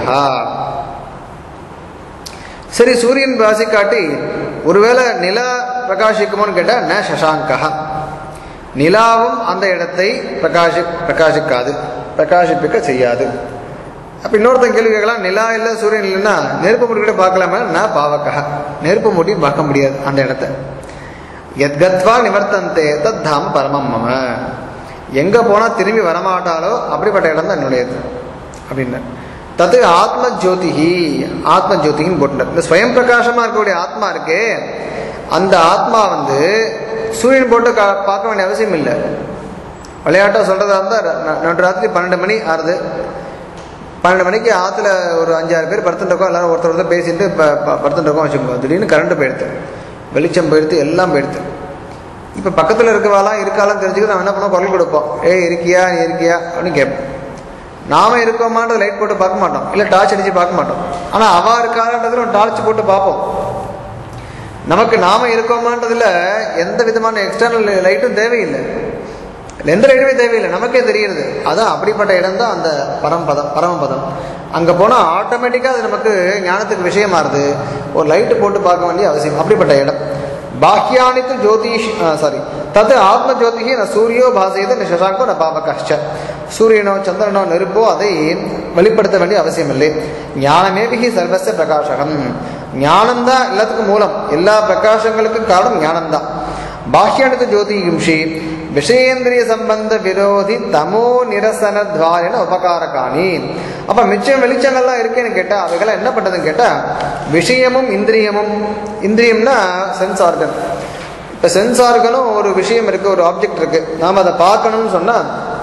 சரி, சூரியன் பாசிக்காட்டி ஒருவேளை நிலா பிரகாசிக்குமோன்னு கேட்டால் ந சசாங்கா. நிலாவும் அந்த இடத்தை பிரகாசி பிரகாசிக்காது, பிரகாசிப்பிக்க செய்யாது. அப்போ இன்னொருத்தன் கேள்வி கேட்கலாம், நிலா இல்லை சூரியன் இல்லைன்னா நெருப்பு மூட்டி கூட பார்க்கலாமா? நான் பாவக்கா, நெருப்பு மூட்டியும் பார்க்க முடியாது அந்த இடத்த. எத்கத்வா நிவர்த்தந்தே தத் தாம பரமம் மம. எங்கே போனால் திரும்பி வரமாட்டாலோ அப்படிப்பட்ட இடம் தான் என்னுடையது அப்படின்னு. தத்து ஆத்ம ஜோதிஹி, ஆத்ம ஜோதிகின்னு போட்டுட்டார். இந்த ஸ்வயம் பிரகாசமாக இருக்கக்கூடிய ஆத்மா இருக்கே, அந்த ஆத்மா வந்து சூரியன் போட்டு கா பார்க்க வேண்டிய அவசியம் இல்லை. விளையாட்டாக சொல்கிறதா இருந்தால் நடு ராத்திரி பன்னெண்டு மணி ஆறுது, பன்னெண்டு மணிக்கு ஆற்றுல ஒரு அஞ்சாறு பேர் படுத்துட்டுருக்கோம், எல்லாரும் ஒருத்தர் ஒருத்தர் பேசிட்டு படுத்துட்டுருக்கோம் வச்சுக்கோங்க. திடீர்னு கரண்ட்டு போயிடுது, வெளிச்சம் போயிடுது, எல்லாம் போயிடுது. இப்போ பக்கத்தில் இருக்கவாலாம் இருக்காலாம் தெரிஞ்சுக்கிட்டு நம்ம என்ன பண்ணோம், குரல் கொடுப்போம், ஏய் இருக்கியா நீ இருக்கியா அப்படின்னு கேட்போம். நாம இருக்கோமான்றது லைட் போட்டு பார்க்க மாட்டோம், இல்லை டார்ச் அடித்து பார்க்க மாட்டோம். ஆனால் அவா இருக்கான்றதுல ஒரு டார்ச் போட்டு பார்ப்போம். நமக்கு நாம இருக்கோமான்றதுல எந்த விதமான எக்ஸ்டர்னல் லைட்டும் தேவையில்லை, எந்த லைட்டுமே தேவையில்லை, நமக்கே தெரியுது. அதான் அப்படிப்பட்ட இடம் தான் அந்த பரம்பதம் பரமபதம். அங்கே போனால் ஆட்டோமேட்டிக்காக அது நமக்கு ஞானத்துக்கு விஷயமாறுது, ஒரு லைட்டு போட்டு பார்க்க வேண்டிய அவசியம். அப்படிப்பட்ட இடம் பாஹ்யானித்து ஜோதிஷ் சாரி தத்து ஆத்ம ஜோதிஷி ந சூரியோ பாசையது ந சசாங்கோ ந பாவகஷ்ச. சூரியனோ சந்திரனோ நெருப்போ அதை வெளிப்படுத்த வேண்டிய அவசியம் இல்லை. ஞானமேபிகி சர்வஸ்ய பிரகாசகம். ஞானம்தான் எல்லாத்துக்கும் மூலம், எல்லா பிரகாசங்களுக்கும் காரணம் ஞானம்தான். பாஹ்யானித்து ஜோதிஷி விஷயேந்திரிய சம்பந்த விரோதி தமோ நிரசன துவாரின உபகாரகாணி. அப்ப மிச்சம் வெளிச்சங்கள்லாம் இருக்குன்னு கேட்டா அவைகள்லாம் என்ன பண்றதுன்னு கேட்டா விஷயமும் இந்திரியமும். இந்திரியம்னா சென்ஸ் ஆர்கன். இப்ப சென்ஸ் ஆர்கனும் ஒரு விஷயம் இருக்கு, ஒரு ஆப்ஜெக்ட் இருக்கு, நாம அதை பார்க்கணும்னு சொன்னா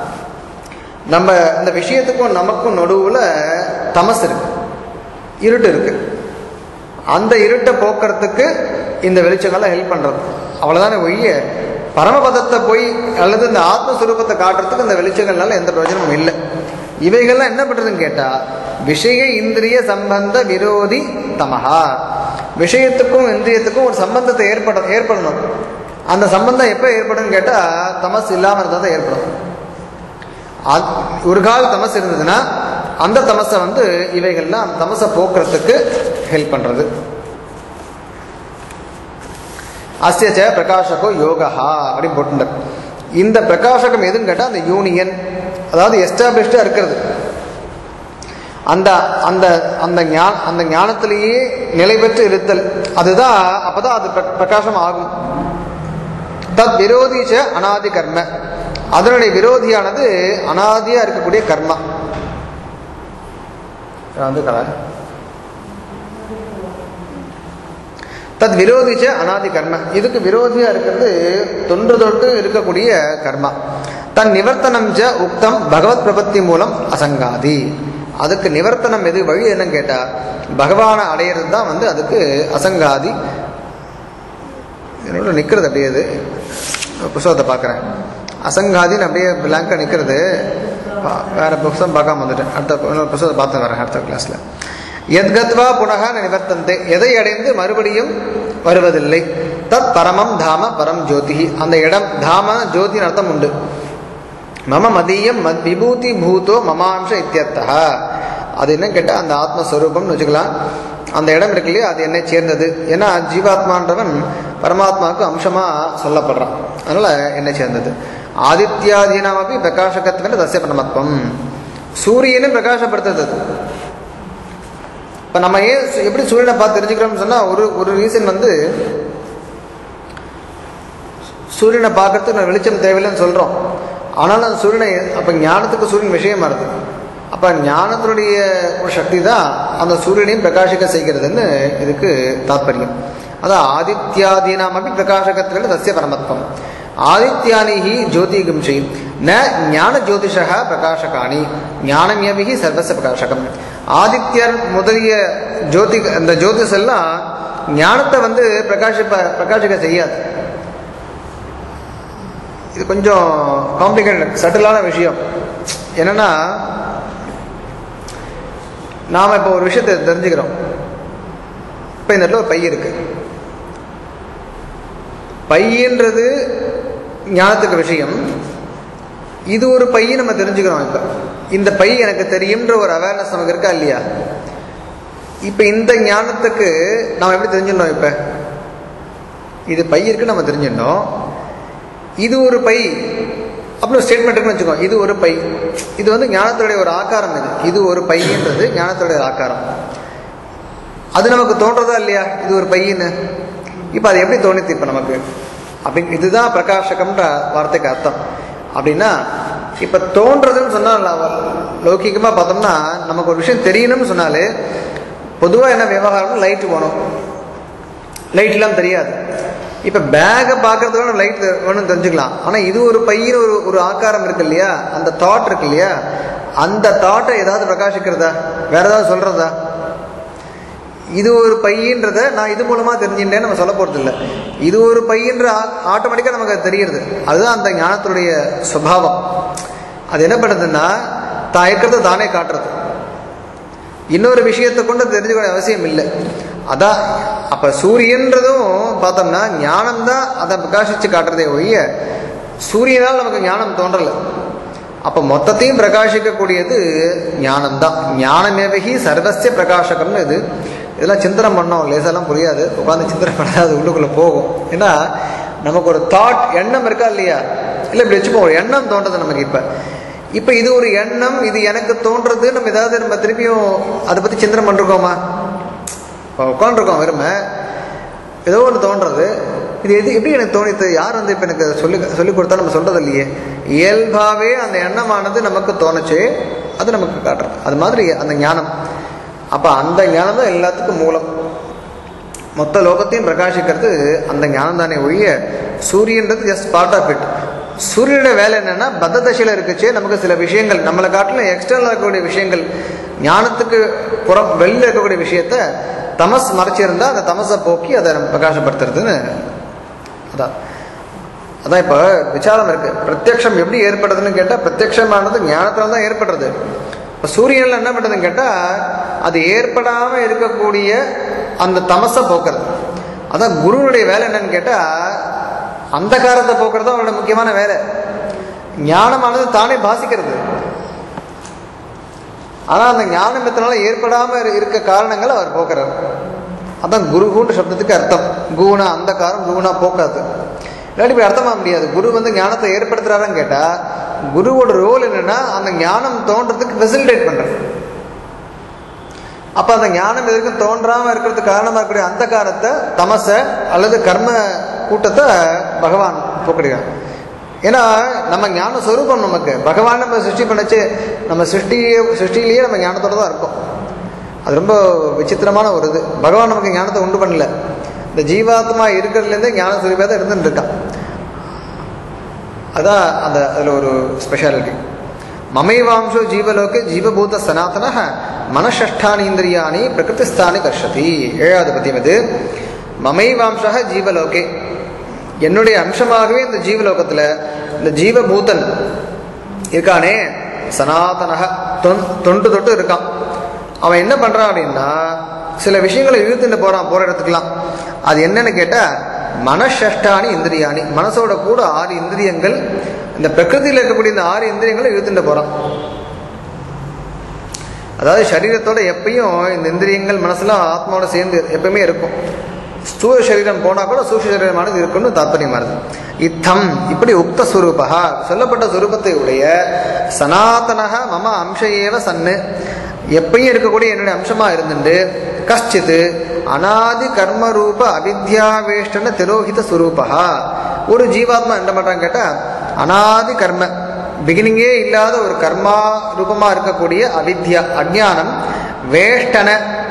நம்ம இந்த விஷயத்துக்கும் நமக்கும் நடுவுல தமஸ் இருக்கு, இருட்டு இருக்கு. அந்த இருட்டை போக்குறதுக்கு இந்த வெளிச்சங்கள்லாம் ஹெல்ப் பண்றது. அவ்வளவுதானே ஒழிய பரமபதத்தை போய் அல்லது இந்த ஆத்மஸ்வரூபத்தை காட்டுறதுக்கு இந்த வெளிச்சங்கள்னால எந்த பிரயோஜனமும் இல்லை. இவைகள்லாம் என்ன பண்றதுன்னு கேட்டா விஷய இந்திரிய சம்பந்த விரோதி தமஹா. விஷயத்துக்கும் இந்திரியத்துக்கும் ஒரு சம்பந்தத்தை ஏற்பட ஏற்படணும். அந்த சம்பந்தம் எப்போ ஏற்படும் கேட்டா தமஸ் இல்லாமல் இருந்தால் தான் ஏற்படும். ஒரு கால் தமஸ் இருந்ததுன்னா அந்த தமஸை வந்து இவைகள்லாம் தமஸை போக்குறதுக்கு ஹெல்ப் பண்றது. அஸ்யச்ச பிரகாஷகோ யோகா அப்படின்னு போட்டுட்டார். இந்த பிரகாசகம் எதுன்னு கேட்டால் அந்த யூனியன், அதாவது எஸ்டாப்ளிஷ்டாக இருக்கிறது. அந்த அந்த அந்த ஞான அந்த ஞானத்திலேயே நிலை பெற்று இருத்தல், அதுதான் அப்பதான் அது பிரகாசம் ஆகும். தத் விரோதிச்ச அனாதி கர்ம. அதனுடைய விரோதியானது அனாதியா இருக்கக்கூடிய கர்மா. வந்து தத் விரோதிச்ச அனாதி கர்ம. இதுக்கு விரோதியா இருக்கிறது தொன்று தொட்டு இருக்கக்கூடிய கர்மா. தன் நிவர்த்தனம் ச உக்தம் பகவத் பிரபத்தி மூலம் அசங்காதி. அதுக்கு நிவர்த்தனம் எது, வழி என்னன்னு கேட்டா பகவானை அடையிறது தான் வந்து அதுக்கு அசங்காதி. என்னோட நிற்கிறது அப்படியே, அது புஸ்தகத்தை பார்க்குறேன். அசங்காதின்னு அப்படியே பிளாங்காக நிற்கிறது. வேறு புக்ஸம் பார்க்காம வந்துட்டேன். அடுத்த இன்னொரு புத்தகத்தை பார்த்து வரேன் அடுத்த கிளாஸில். எத்கத்வா புனக நிவர்த்தந்தே, எதை அடைந்து மறுபடியும் வருவதில்லை. தத் பரமம் தாம பரம் ஜோதிஹி, அந்த இடம் தாம ஜோதியின் அர்த்தம் உண்டு. மம மதியம் மத் விபூதி பூதோ மமாம்ச இத்தியர்த்தா, அது என்ன கேட்டால் அந்த ஆத்மஸ்வரூபம்னு வச்சுக்கலாம். அந்த இடம் இருக்கு இல்லையா, அது என்னை சேர்ந்தது. ஏன்னா ஜீவாத்மான்றவன் பரமாத்மாவுக்கு அம்சமாக சொல்லப்படுறான், அதனால் என்னை சேர்ந்தது. ஆதித்யாதீனாம் அப்படி பிரகாசகத்துவன்னு தஸ்ய பரமத்வம், சூரியனும் பிரகாசப்படுத்துறது. இப்போ நம்ம ஏன் எப்படி சூரியனை பார்த்து தெரிஞ்சுக்கிறோம்னு சொன்னால், ஒரு ஒரு ரீசன் வந்து சூரியனை பார்க்கறதுக்கு நான் வெளிச்சம் தேவையில்லைன்னு சொல்கிறோம். ஆனாலும் அந்த சூரியனை அப்போ ஞானத்துக்கு சூரியன் விஷயமா இருக்குது. அப்போ ஞானத்தினுடைய ஒரு சக்தி தான் அந்த சூரியனையும் பிரகாசிக்க செய்கிறதுன்னு இதுக்கு தாத்பரியம். அதான் ஆதித்யாதீனாம் அப்படி பிரகாசகத்துவன்னு தஸ்ய பரமத்வம். ஆதித்யானிஹி ஜோதிகம்சி ந ஞான ஜோதிஷா பிரகாசகாணி ஞானமியவிஹி சர்வச பிரகாசகம். ஆதித்யர் முதலிய ஜோதி அந்த ஜோதிஷ் எல்லாம் ஞானத்தை வந்து பிரகாசிப்ப பிரகாசிக்க செய்யாது. இது கொஞ்சம் காம்ப்ளிகேட்டட் சட்டிலான விஷயம். என்னன்னா, நாம் இப்போ ஒரு விஷயத்தை தெரிஞ்சுக்கிறோம். இப்போ இந்த இடத்துல ஒரு பை இருக்கு. பையன்றது ஞானத்துக்கு விஷயம். இது ஒரு பையை நம்ம தெரிஞ்சுக்கிறோம். இப்போ இந்த பை எனக்கு தெரியும்ன்ற ஒரு அவேர்னஸ் நமக்கு இருக்கா இல்லையா? இப்போ இந்த ஞானத்துக்கு நாம் எப்படி தெரிஞ்சிடணும்? இப்போ இது பை இருக்குன்னு நம்ம தெரிஞ்சிடணும். இது ஒரு பை அப்படின்னு ஸ்டேட்மெண்ட் இருக்குன்னு வச்சுக்கோ. இது ஒரு பை, இது வந்து ஞானத்துடைய ஒரு ஆக்காரம். இது இது ஒரு பையன்றது ஞானத்துடைய ஆக்காரம். அது நமக்கு தோன்றதா இல்லையா இது ஒரு பையன்னு? இப்போ அது எப்படி தோணித்து இப்போ நமக்கு அப்படின்னு? இதுதான் பிரகாசகம்ன்ற வார்த்தைக்கு அர்த்தம். அப்படின்னா இப்போ தோன்றதுன்னு சொன்னால் லௌகிகமாக பார்த்தோம்னா நமக்கு ஒரு விஷயம் தெரியணும்னு சொன்னாலே பொதுவாக என்ன விவகாரம், லைட்டு போகணும். லைட் இல்லாமல் தெரியாது. இப்போ பேகை பார்க்கறதுக்கான லைட் வேணும்னு தெரிஞ்சுக்கலாம். ஆனால் இது ஒரு பையன் ஒரு ஒரு ஆக்காரம் இருக்கு இல்லையா, அந்த தாட் இருக்கு இல்லையா, அந்த தாட்டை ஏதாவது பிரகாசிக்கிறதா, வேற ஏதாவது சொல்றதா? இது ஒரு பையன்றத நான் இது மூலமா தெரிஞ்சுட்டேன்னு நம்ம சொல்ல போறது இல்லை. இது ஒரு பையன்ற ஆட்டோமேட்டிக்கா நமக்கு தெரியுது. அதுதான் அந்த ஞானத்துடைய சுபாவம். அது என்ன பண்ணுறதுன்னா, தான் இருக்கிறத தானே காட்டுறது. இன்னொரு விஷயத்தை கொண்டு தெரிஞ்சுக்க அவசியம் இல்லை. அதான் அப்ப சூரியன்றதும் பார்த்தோம்னா ஞானம்தான் அதை பிரகாசிச்சு காட்டுறதே ஒழிய சூரியனால் நமக்கு ஞானம் தோன்றலை. அப்போ மொத்தத்தையும் பிரகாசிக்கக்கூடியது ஞானம்தான். ஞானமேவகி சர்வசிய பிரகாசகம்னு இது. இதெல்லாம் சிந்தனை பண்ணோம், லேசாலாம் புரியாது. உட்காந்து சிந்தனை பண்ணாது, உள்ளுக்குள்ளே போகும். ஏன்னா நமக்கு ஒரு தாட், எண்ணம் இருக்கா இல்லையா? இல்லை இப்படி வச்சுப்போம், ஒரு எண்ணம் தோன்றது நமக்கு. இப்போ இப்போ இது ஒரு எண்ணம், இது எனக்கு தோன்றது. நம்ம ஏதாவது நம்ம திருப்பியும் அதை பற்றி சிந்தனை பண்ணிருக்கோமா? இப்போ உட்காந்துருக்கோம், வெறுமை ஏதோ ஒன்று தோன்றது. இது எது எப்படி எனக்கு தோணித்து, யார் வந்து இப்போ எனக்கு சொல்லி சொல்லி கொடுத்தா நம்ம சொல்கிறது இல்லையே. இயல்பாகவே அந்த எண்ணமானது நமக்கு தோணுச்சு, அது நமக்கு காட்டுறது. அது மாதிரி அந்த ஞானம். அப்போ அந்த ஞானம் தான் எல்லாத்துக்கும் மூலம். மொத்த லோகத்தையும் பிரகாசிக்கிறது அந்த ஞானம் தானே ஒழிய சூரியன்றது ஜஸ்ட் பார்ட் ஆஃப் இட். சூரியனோட வேலை என்னன்னா, பத்த தசையில் இருக்குச்சு நமக்கு சில விஷயங்கள், நம்மளை காட்டிலும் எக்ஸ்டர்னல் இருக்கக்கூடிய விஷயங்கள், ஞானத்துக்கு புறம் வெளியில் இருக்கக்கூடிய விஷயத்த தமஸ் மறைச்சிருந்தா அந்த தமஸை போக்கி அதை நம்ம பிரகாசப்படுத்துறதுன்னு. அதான் அதான் இப்போ விசாரம் இருக்கு. பிரத்யக்ஷம் எப்படி ஏற்படுறதுன்னு கேட்டால், பிரத்யக்ஷமானது ஞானத்தில் தான் ஏற்படுறது. இப்போ சூரியனில் என்ன பண்ணுறதுன்னு கேட்டால், அது ஏற்படாமல் இருக்கக்கூடிய அந்த தமஸை போக்குறது. அதான் குருவுடைய வேலை என்னன்னு கேட்டால், அந்த காரத்தை போக்குறது தான் அவரோட முக்கியமான வேலை. ஞானமானது தானே பாசிக்கிறது. ஆனால் அந்த ஞானம் எத்தனால ஏற்படாமல் இருக்க காரணங்கள் அவர் போக்குறார். அதான் குருகுன்ற சப்தத்துக்கு அர்த்தம். குணா அந்த காரம், குணா போக்காது. இல்லாட்டி இப்படி அர்த்தமாக முடியாது. குரு வந்து ஞானத்தை ஏற்படுத்துறாருன்னு கேட்டால், குருவோட ரோல் என்னன்னா அந்த ஞானம் தோன்றதுக்கு ஃபெசிலிட்டேட் பண்றது. அப்போ அந்த ஞானம் எதற்கும் தோன்றாமல் இருக்கிறதுக்கு காரணமாக இருக்கக்கூடிய அந்த காரத்தை, தமசை அல்லது கர்ம கூட்டத்தை பகவான் போக்குறார். ஏன்னா நம்ம ஞான ஸ்வரூபம் நமக்கு பகவான் நம்ம சிருஷ்டி பண்ணிச்சு. நம்ம சிருஷ்டியே சிருஷ்டிலேயே நம்ம ஞானத்தோடு தான் இருக்கோம். அது ரொம்ப விசித்திரமான ஒரு இது. பகவான் நமக்கு ஞானத்தை உண்டு பண்ணல. இந்த ஜீவாத்மா இருக்கிறதுலேருந்தே ஞான ஸ்வரூபமாக தான் இருந்துட்டு இருக்கான். அதான் அந்த அதில் ஒரு ஸ்பெஷாலிட்டி. மமைவாம்சோ ஜீவலோகே ஜீவபூத சனாத்தன மனஷ்டானி இந்திரியாணி பிரகிருதிஸ்தானி கர்ஷதி. ஏழாவது பத்தியம் இது. மமைவாம்ச ஜீவலோகே, என்னுடைய அம்சமாகவே இந்த ஜீவலோகத்தில் இந்த ஜீவபூதன் இருக்கானே சனாதனக தொண்டு தொட்டு இருக்கான். அவன் என்ன பண்ணுறான் அப்படின்னா சில விஷயங்களை இழுத்துட்டு போகிறான் போகிற இடத்துக்குலாம். அது என்னன்னு கேட்டால் மனஷஷ்டானி இந்திரியானி, மனசோட கூட ஆறு இந்திரியங்கள், இந்த பிரகிருதியில் இருக்கக்கூடிய இந்த ஆறு இந்திரியங்களை இழுத்துட்டு போகிறான். அதாவது சரீரத்தோட எப்பயும் இந்த இந்திரியங்கள் மனசுலாம் ஆத்மாவோட சேர்ந்து எப்பயுமே இருக்கும். ஸ்தூல சரீரம் போனால் கூட சூக்ஷ்ம சரீரமானது இருக்குன்னு தாத்பரியமானது. இத்தம் இப்படி உக்த சுரூபா சொல்லப்பட்ட சுரூபத்தை உடைய சனாதனக மம அம்சையேவ சன்னு எப்பயும் இருக்கக்கூடிய என்னுடைய அம்சமா இருந்துட்டு கஷ்டித்து அநாதி கர்மரூப அவித்யாவேஷ்டன திரோஹித சுரூபா ஒரு ஜீவாத்மா என்ன பண்றான்னு கேட்டா அநாதி கர்ம பிகினிங்கே இல்லாத ஒரு கர்மா ரூபமா இருக்கக்கூடிய அவித்யா அஜ்ஞானம் வேஷ்டன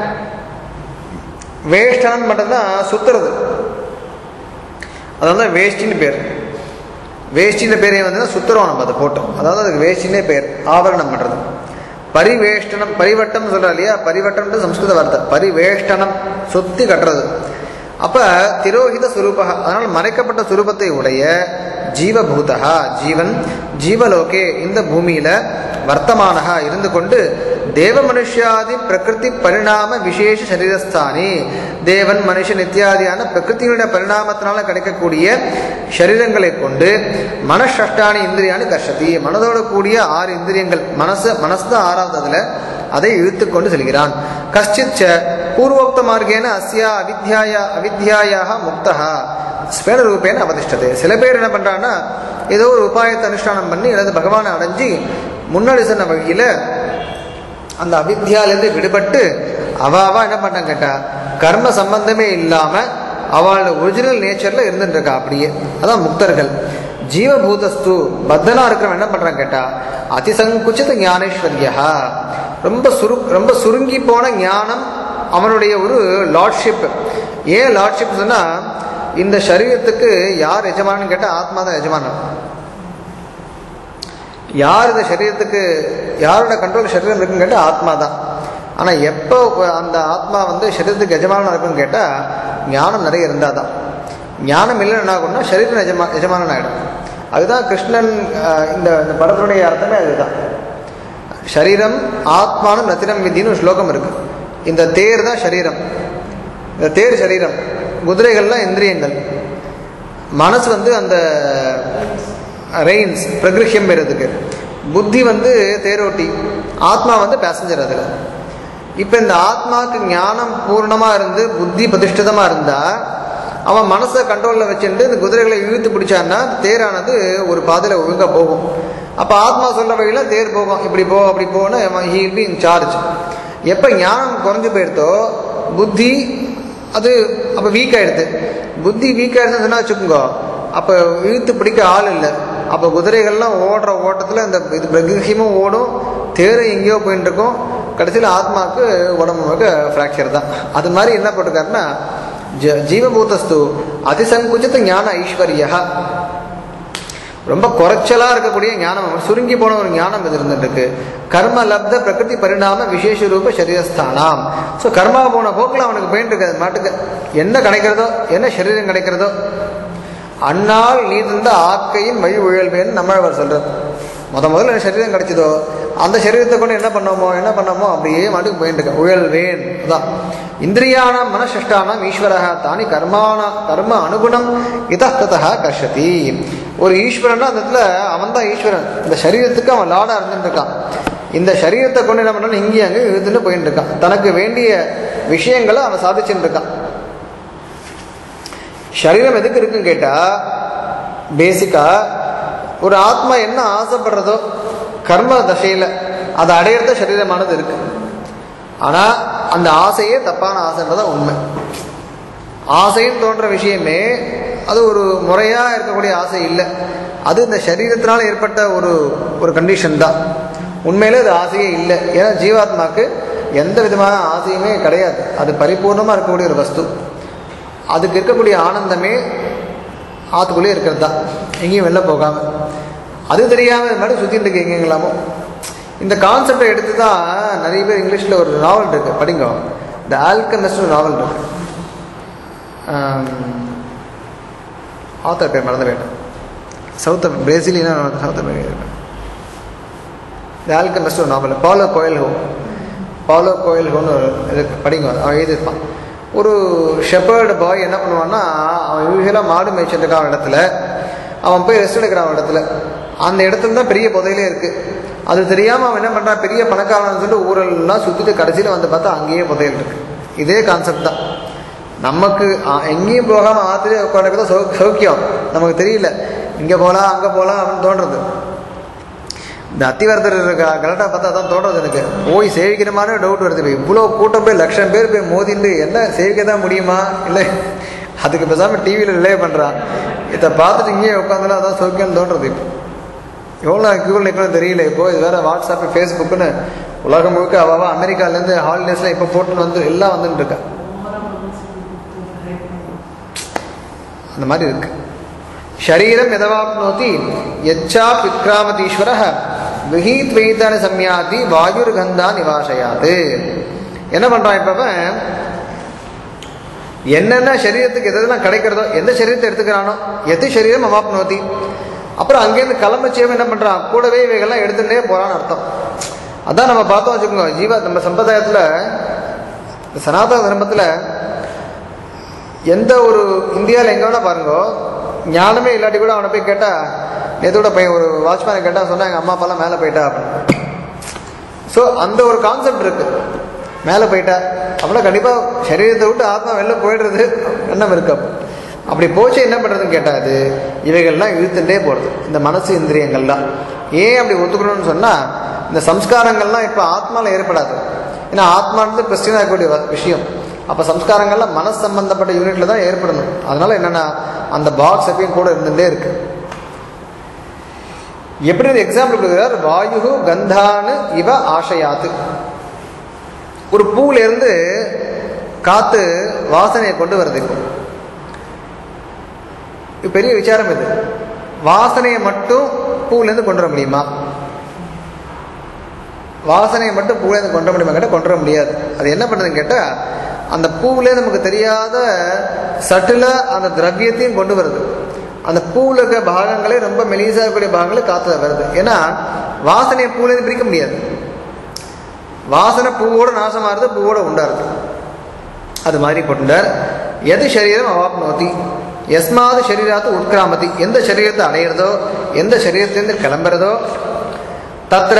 வேஷ்டனம் மட்டும்தான் சுத்துறது, அதாவது வேஷ்டின்னு பேர். வேஷ்டின்னு பேரே வந்து சுத்துறோம் நம்ம அதை போட்டோம், அதாவது அதுக்கு வேஷ்டினே பேர், ஆவரணம் பண்றது. பரிவேஷ்டனம் பரிவட்டம் சொல்றா இல்லையா, பரிவட்டம்ன்றது சம்ஸ்கிருத வார்த்தை. பரிவேஷ்டனம் சுத்தி கட்டுறது. அப்ப திரோஹித சுரூபா அதனால் மறைக்கப்பட்ட சுரூபத்தை உடைய ஜீவபூதா ஜீவன் ஜீவலோகே இந்த பூமியில வர்த்தமானகா இருந்து கொண்டு தேவ மனுஷாதி பிரகிருதி பரிணாம விசேஷ சரீரஸ்தானி தேவன் மனுஷன் இத்தியாதியான பிரகிருத்தினுடைய பரிணாமத்தினால கிடைக்கக்கூடிய சரீரங்களை கொண்டு மனஷஷ்டானி இந்திரியானி கர்ஷதி மனதோட கூடிய ஆறு இந்திரியங்கள் மனசு மனசு தான் ஆறாவது அதுல அதை இழுத்து கொண்டு செல்கிறான். கஷ்டிச்ச பூர்வோக்த மார்க்கேன அஸ்யா அவித்யாயா அவித்யாயாக முக்தா ஸ்வேன ரூபேன அவதிஷ்டது. சில பேர் என்ன பண்றான்னா ஏதோ ஒரு உபாயத்தை அனுஷ்டானம் பண்ணி அல்லது பகவானை அடைஞ்சி முன்னாடி சொன்ன வகையில அந்த அவித்யாலேருந்து விடுபட்டு அவ அவ என்ன பண்ணான்னு கேட்டா கர்ம சம்பந்தமே இல்லாம அவளோட ஒரிஜினல் நேச்சர்ல இருந்துட்டு இருக்கா அப்படியே. அதான் முக்தர்கள். ஜீவபூதஸ்து பத்தனா இருக்கிறவன் என்ன பண்றான்னு கேட்டா அதிசங்குச்சித ஞானேஸ்வர்யா ரொம்ப சுரு ரொம்ப சுருங்கி போன ஞானம் அவனுடைய ஒரு லார்ட்ஷிப். ஏன் லார்ட்ஷிப் சொன்னா இந்த சரீரத்துக்கு யார் எஜமானன்னு கேட்டா ஆத்மா தான் எஜமானன். யார் இந்த சரீரத்துக்கு யாரோட கண்ட்ரோல் சரீரம் இருக்குன்னு கேட்டால் ஆத்மா தான். ஆனால் எப்போ அந்த ஆத்மா வந்து சரீரத்துக்கு எஜமானம் இருக்குன்னு கேட்டால் ஞானம் நிறைய இருந்தால் தான். ஞானம் இல்லைன்னு என்ன ஆகும்னா சரீரம் எஜமா எஜமானன் ஆகிடும். அதுதான் கிருஷ்ணன் இந்த இந்த படத்தினுடைய அர்த்தமே அதுதான். சரீரம் ஆத்மானம் ரத்தினம் விதின்னு ஒரு ஸ்லோகம் இருக்கு. இந்த தேர் தான் சரீரம், இந்த தேர் சரீரம், குதிரைகள்லாம் இந்திரியங்கள், மனசு வந்து அந்த ரெயின்ஸ் பிரகிருஹ்யம் பெறதுக்கு, புத்தி வந்து தேரோட்டி, ஆத்மா வந்து பேசஞ்சர் அதில். இப்போ இந்த ஆத்மாவுக்கு ஞானம் பூர்ணமாக இருந்து புத்தி பிரதிஷ்டிதமாக இருந்தால் அவன் மனசை கண்ட்ரோலில் வச்சுட்டு இந்த குதிரைகளை இழுத்து பிடிச்சான்னா தேரானது ஒரு பாதையில் ஒழுங்காக போகும். அப்போ ஆத்மா சொல்கிற வழியில் தேர் போகும், இப்படி போ அப்படி போன்னு he will be in charge. எப்போ ஞானம் குறைஞ்சி போயிடுதோ புத்தி அது அப்போ வீக் ஆகிடுது. புத்தி வீக் ஆகிடுதுன்னு சொன்னால் வச்சுக்கோங்க, அப்போ இழுத்து பிடிக்க ஆள் இல்லை. அப்போ குதிரைகள்லாம் ஓடுற ஓட்டத்தில் இந்த இது பிரகிருஹ்யமும் ஓடும், தேரும் எங்கேயோ போயிட்டு இருக்கும். கடைசியில் ஆத்மாவுக்கு உடம்புக்கு ஃப்ராக்சர் தான். அது மாதிரி என்ன போட்டிருக்காருன்னா ஜ ஜீவபூதஸ்து அதிசங்குச்சித்த ஞான ஐஸ்வர்யா ரொம்ப குறைச்சலாக இருக்கக்கூடிய ஞானம், சுருங்கி போன ஒரு ஞானம் இது இருந்துட்டு இருக்கு. கர்ம லப்த பிரகிருதி பரிணாம விசேஷ ரூப சரீரஸ்தானம். ஸோ கர்மா போன போக்கில் அவனுக்கு போயிட்டு இருக்காது மாட்டுக்கு. என்ன கிடைக்கிறதோ என்ன சரீரம் கிடைக்கிறதோ அந்நாள் நீ தந்த ஆக்கையின் வழி உழல்வேன்னு நம்மளவர் சொல்றார். முத முதல்ல சரீரம் கிடைச்சதோ அந்த சரீரத்தை கொண்டு என்ன பண்ணோமோ என்ன பண்ணோமோ அப்படியே மாட்டுக்கு போயிட்டு இருக்க உழல்வேன் தான். இந்திரியானாம் மனசஷ்டானாம் ஈஸ்வரா தானி கர்மான கர்ம அனுகுணம் இதா கர்ஷதி. ஒரு ஈஸ்வரன்னா அந்த இடத்துல அவன் தான் ஈஸ்வரன். இந்த சரீரத்துக்கு அவன் லாடா இருந்துட்டு இருக்கான். இந்த சரீரத்தை கொண்டு என்ன பண்ணாலும் இங்கேயும் அங்கே இழுத்துட்டு போயிட்டு இருக்கான். தனக்கு வேண்டிய விஷயங்களை அவன் சாதிச்சுட்டு இருக்கான். சரீரம் எதுக்கு இருக்குன்னு கேட்டா பேசிக்கா ஒரு ஆத்மா என்ன ஆசைப்படுறதோ கர்ம தசையில அதை அடையிறத சரீரமானது இருக்கு. ஆனா அந்த ஆசையே தப்பான ஆசைன்றதான் உண்மை. ஆசைன்னு தோன்ற விஷயமே அது ஒரு முறையா இருக்கக்கூடிய ஆசை இல்லை. அது இந்த சரீரத்தினால ஏற்பட்ட ஒரு ஒரு கண்டிஷன் தான். உண்மையிலே அது ஆசையே இல்லை. ஏன்னா ஜீவாத்மாக்கு எந்த விதமான ஆசையுமே கிடையாது. அது பரிபூர்ணமா இருக்கக்கூடிய ஒரு வஸ்து. அதுக்கு இருக்கக்கூடிய ஆனந்தமே ஆத்துக்குள்ளே இருக்கிறது தான், எங்கேயும் வெளில போகாம. அது தெரியாமல் இது மாதிரி சுற்றிட்டு இருக்கு எங்கெங்களாமோ. இந்த கான்செப்டை எடுத்து தான் நிறைய பேர் இங்கிலீஷில் ஒரு நாவல் இருக்கு, படிங்க. த ஆல்கெமிஸ்ட் நாவல் இருக்கு. ஆத்தர் பேர் மறந்து போயிட்டேன். சவுத் பிரேசிலியனா சவுத் அமெரிக்கா த ஆல்கெமிஸ்ட் ஒரு நாவல், பாலோ கோயல்ஹோ பாலோ கோயல்ஹோன்னு இது படிங்க, அவன் எழுதியிருப்பான். ஒரு ஷெப்பர்டு பாய் என்ன பண்ணுவான்னா, அவன் யூஸ்வலாக மாடு மேய்ச்சிட்டு இருக்கான் இடத்துல, அவன் போய் ரெஸ்ட் எடுக்கிறான் அவன் இடத்துல. அந்த இடத்துல தான் பெரிய புதையிலே இருக்குது. அது தெரியாமல் அவன் என்ன பண்ணுறான், பெரிய பணக்காரன்னு சொல்லிட்டு ஊரெல்லாம் சுற்றிட்டு கடைசியில் வந்து பார்த்தா அங்கேயே புதையல் இருக்குது. இதே கான்செப்ட் தான். நமக்கு எங்கேயும் போகாமல் ஆத்திரே உட்காந்துக்கிறதா சௌ சௌக்கியம் நமக்கு தெரியல, இங்கே போகலாம் அங்கே போகலாம் அப்படின்னு தோன்றது. இந்த அத்திவரதர் இருக்க கரெக்டாக பார்த்தா தான் தோன்றது எனக்கு. போய் சேவிக்கணுமான டவுட் வருது. இவ்வளோ கூட்டம் போய் லட்சம் பேர் போய் மோதிண்டு என்ன சேவிக்க தான் முடியுமா, இல்லை அதுக்கு பேசாமல் டிவியில் ரிலே பண்ணுறான். இதை பார்த்துட்டு இங்கேயே உட்காந்துலாம் அதான் சௌக்கியம்னு தோன்றது. இப்போ எவ்வளோ கியூவில் நிற்கணும் தெரியல. இப்போ இது வேறு வாட்ஸ்அப்பு ஃபேஸ்புக்குன்னு உலகம் முழுக்க அவ்வளவா அமெரிக்காலேருந்து ஹாலிடேஸ்லாம் இப்போ போட்டுன்னு வந்து எல்லாம் வந்துட்டு இருக்கா. அந்த மாதிரி இருக்கு. ஷரீரம் எதவாப்னோதி யச்சா விக்ராமதீஸ்வர விஹீத் வைத்தான சம்யாதி வாயுர் கந்தா நிவாசையாது. என்ன பண்ணுறான் இப்போ, என்னென்ன சரீரத்துக்கு எதெல்லாம் கிடைக்கிறதோ, எந்த சரீரத்தை எடுத்துக்கிறானோ, எது சரீரம் அவாப்னோதி, அப்புறம் அங்கேருந்து கிளம்பச்சேவன் என்ன பண்ணுறான், கூடவே இவைகள்லாம் எடுத்துகிட்டே போகிறான்னு அர்த்தம். அதான் நம்ம பார்த்தோம் வச்சுக்கோங்க. ஜீவா நம்ம சம்பிரதாயத்தில் சனாதன தர்மத்தில் எந்த ஒரு இந்தியாவில் எங்கே வேணால் பாருங்கோ, ஞானமே இல்லாட்டி கூட அவனை போய் கேட்டால், நேற்றோட பையன் ஒரு வாட்ச்மேனை கேட்டால் சொன்னால் எங்கள் அம்மா அப்பாலாம் மேலே போயிட்டா அப்படின்னு. ஸோ அந்த ஒரு கான்செப்ட் இருக்குது, மேலே போயிட்டா அப்படின்னா கண்டிப்பாக சரீரத்தை விட்டு ஆத்மா வெளில போயிடுறது எண்ணம் இருக்கு. அப்படி போச்சு என்ன பண்ணுறதுன்னு கேட்டால், அது இவைகள்லாம் இழுத்துட்டே போகிறது, இந்த மனசு இந்திரியங்கள்லாம். ஏன் அப்படி ஒத்துக்கணும்னு சொன்னால், இந்த சம்ஸ்காரங்கள்லாம் இப்போ ஆத்மாவில் ஏற்படாது. ஏன்னா ஆத்மானது பிரச்சனை இருக்கக்கூடிய விஷயம். அப்போ சம்ஸ்காரங்கள்லாம் மனசு சம்பந்தப்பட்ட யூனிட்ல தான் ஏற்படணும். அதனால என்னென்னா அந்த பாக்ஸ் எப்பயும் கூட இருந்துகிட்டே இருக்கு. எப்படி எக்ஸாம்பிள் கொடுக்குறார், வாயு கந்தானு இவ ஆசையாத்து. ஒரு பூல இருந்து காத்து வாசனையை கொண்டு வருது. இப்போ பெரிய விசாரம் இது. வாசனையை மட்டும் பூலேருந்து கொண்டு வர முடியுமா? வாசனையை மட்டும் பூலேருந்து கொண்டு வர முடியுமா கேட்டால் கொண்டு வர முடியாது. அது என்ன பண்ணுறதுன்னு கேட்டால், அந்த பூவிலே நமக்கு தெரியாத சட்டில அந்த திரவியத்தையும் கொண்டு வருது. அந்த பூவில் இருக்க பாகங்களே ரொம்ப மெலிசாக இருக்கக்கூடிய பாகங்களே காற்று வருது. ஏன்னா வாசனையை பூலேருந்து பிரிக்க முடியாது. வாசனை பூவோட நாசமாகிறது, பூவோட உண்டாருது. அது மாதிரி போட்டுட்டார். எது சரீரம் அவாப்னோதி எஸ்மாது சரீராத்து உட்கிராமதி. எந்த சரீரத்தை அடையிறதோ, எந்த சரீரத்திலிருந்து கிளம்புறதோ, தத்ர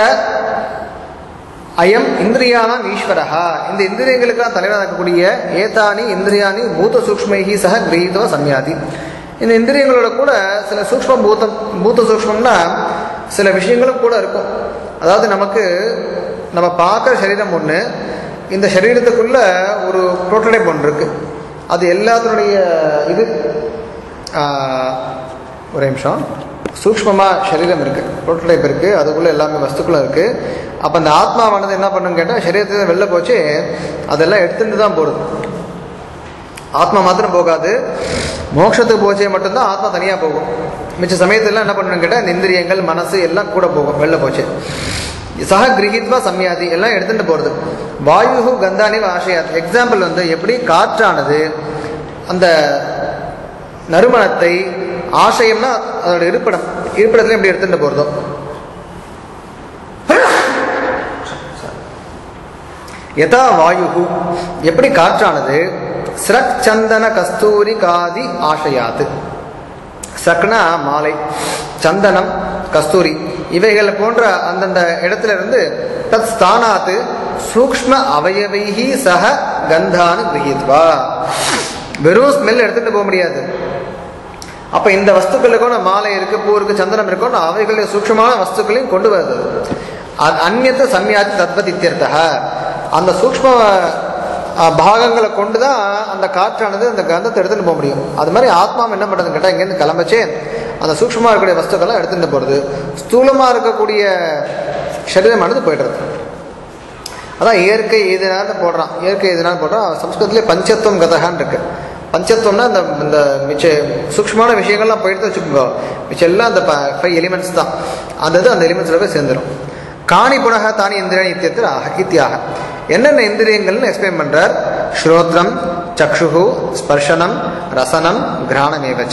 அயம் இந்திரியானாம் ஈஸ்வரஹா. இந்த இந்திரியங்களுக்கெல்லாம் தலைவராக இருக்கக்கூடிய ஏதானி இந்திரியானி பூத சூக்ஷ்மைஹி சக கிரகீதோ சம்யாதி. இந்த இந்திரியங்களோட கூட சில சூக்ஷ்ம பூத்தம், பூத்த சூக்ஷ்மம்னா சில விஷயங்களும் கூட இருக்கும். அதாவது நமக்கு நம்ம பார்க்குற சரீரம் ஒன்று, இந்த சரீரத்துக்குள்ள ஒரு புரோட்டோடைப் ஒன்று இருக்கு. அது எல்லாத்தினுடைய இது ஒரு நிமிஷம் சூக்ஷ்மமாக சரீரம் இருக்குது, புரோட்டோடைப் இருக்குது, அதுக்குள்ளே எல்லாமே வஸ்துக்களும் இருக்குது. அப்போ அந்த ஆத்மாவானது என்ன பண்ணுன்னு கேட்டால், சரீரத்தை வெளில போச்சு அதெல்லாம் எடுத்துட்டு தான் போடுது. ஆத்மா மாத்திரம் போகாது, மோட்சத்துக்கு போச்சே மட்டும்தான் ஆத்மா தனியாக போகும். மிச்ச சமயத்தில் என்ன பண்ணணும்னு கேட்டால், இந்த இந்திரியங்கள் மனசு எல்லாம் கூட போகும். வெளில போச்சு சக கிரகித்வா சம்யாதி எல்லாம் எடுத்துட்டு போகிறது. வாயு கந்தானி ஆசையாத். எக்ஸாம்பிள் வந்து எப்படி காற்றானது அந்த நறுமணத்தை, ஆசையம்னா அதோட இருப்பிடம், இருப்பிடத்துல எப்படி எடுத்துட்டு போகிறதோ, யதா வாயு எப்படி காற்றானது ஸ்ரக் சந்தன கஸ்தூரி காதி ஆசையாத்து. சக்னா மாலை, சந்தனம் கஸ்தூரி இவைகள் போன்ற அந்தந்த இடத்துல இருந்து தத் ஸ்தானாத்து சூக்ஷ்ம அவயவைஹி சக கந்தானு கிரகித்வா. வெறும் ஸ்மெல் எடுத்துட்டு போக முடியாது. அப்ப இந்த வஸ்துக்களுக்கும் மாலை இருக்கு, பூ இருக்கு, சந்தனம் இருக்கும், அவைகளுடைய சூக்ஷ்மமான வஸ்துக்களையும் கொண்டு வருது. அந்நியத்த சம்யாதி தத்வத் இத்தியர்த்தः. அந்த சூக்ஷ்ம பாகங்களை கொண்டு தான் அந்த காற்றானது அந்த கந்தத்தை எடுத்துட்டு போக முடியும். அது மாதிரி ஆத்மா என்ன பண்ணுறதுன்னு கேட்டால், இங்கேருந்து கிளம்பச்சே அந்த சூக்ஷ்மமாக இருக்கக்கூடிய வஸ்துக்கள்லாம் எடுத்துட்டு போகிறது, ஸ்தூலமாக இருக்கக்கூடிய சரீரமானது போய்டுறது. அதான் இயற்கை எதுனாலும் போடுறான், இயற்கை எதுனாலும் போடுறான். சம்ஸ்கிருதத்துலேயே பஞ்சத்துவம் கதகான்னு இருக்கு. பஞ்சத்துவம்னா இந்த இந்த மிச்ச சூக்ஷ்மமான விஷயங்கள்லாம் போயிட்டு வச்சுக்கோங்க, மிச்சம் எல்லாம் அந்த ஃபைவ் எலிமெண்ட்ஸ் தான். அந்த இது அந்த எலிமெண்ட்ஸில் போய் சேர்ந்துடும். காணி புனக தானி இந்திரியா இத்தியத்தில் இத்தியாக. என்னென்ன இந்திரியங்கள்னு எக்ஸ்பிளைன் பண்றார். ஸ்ரோத்ரம், சக்ஷு, ஸ்பர்ஷனம், ரசனம், கிராணமேவச்ச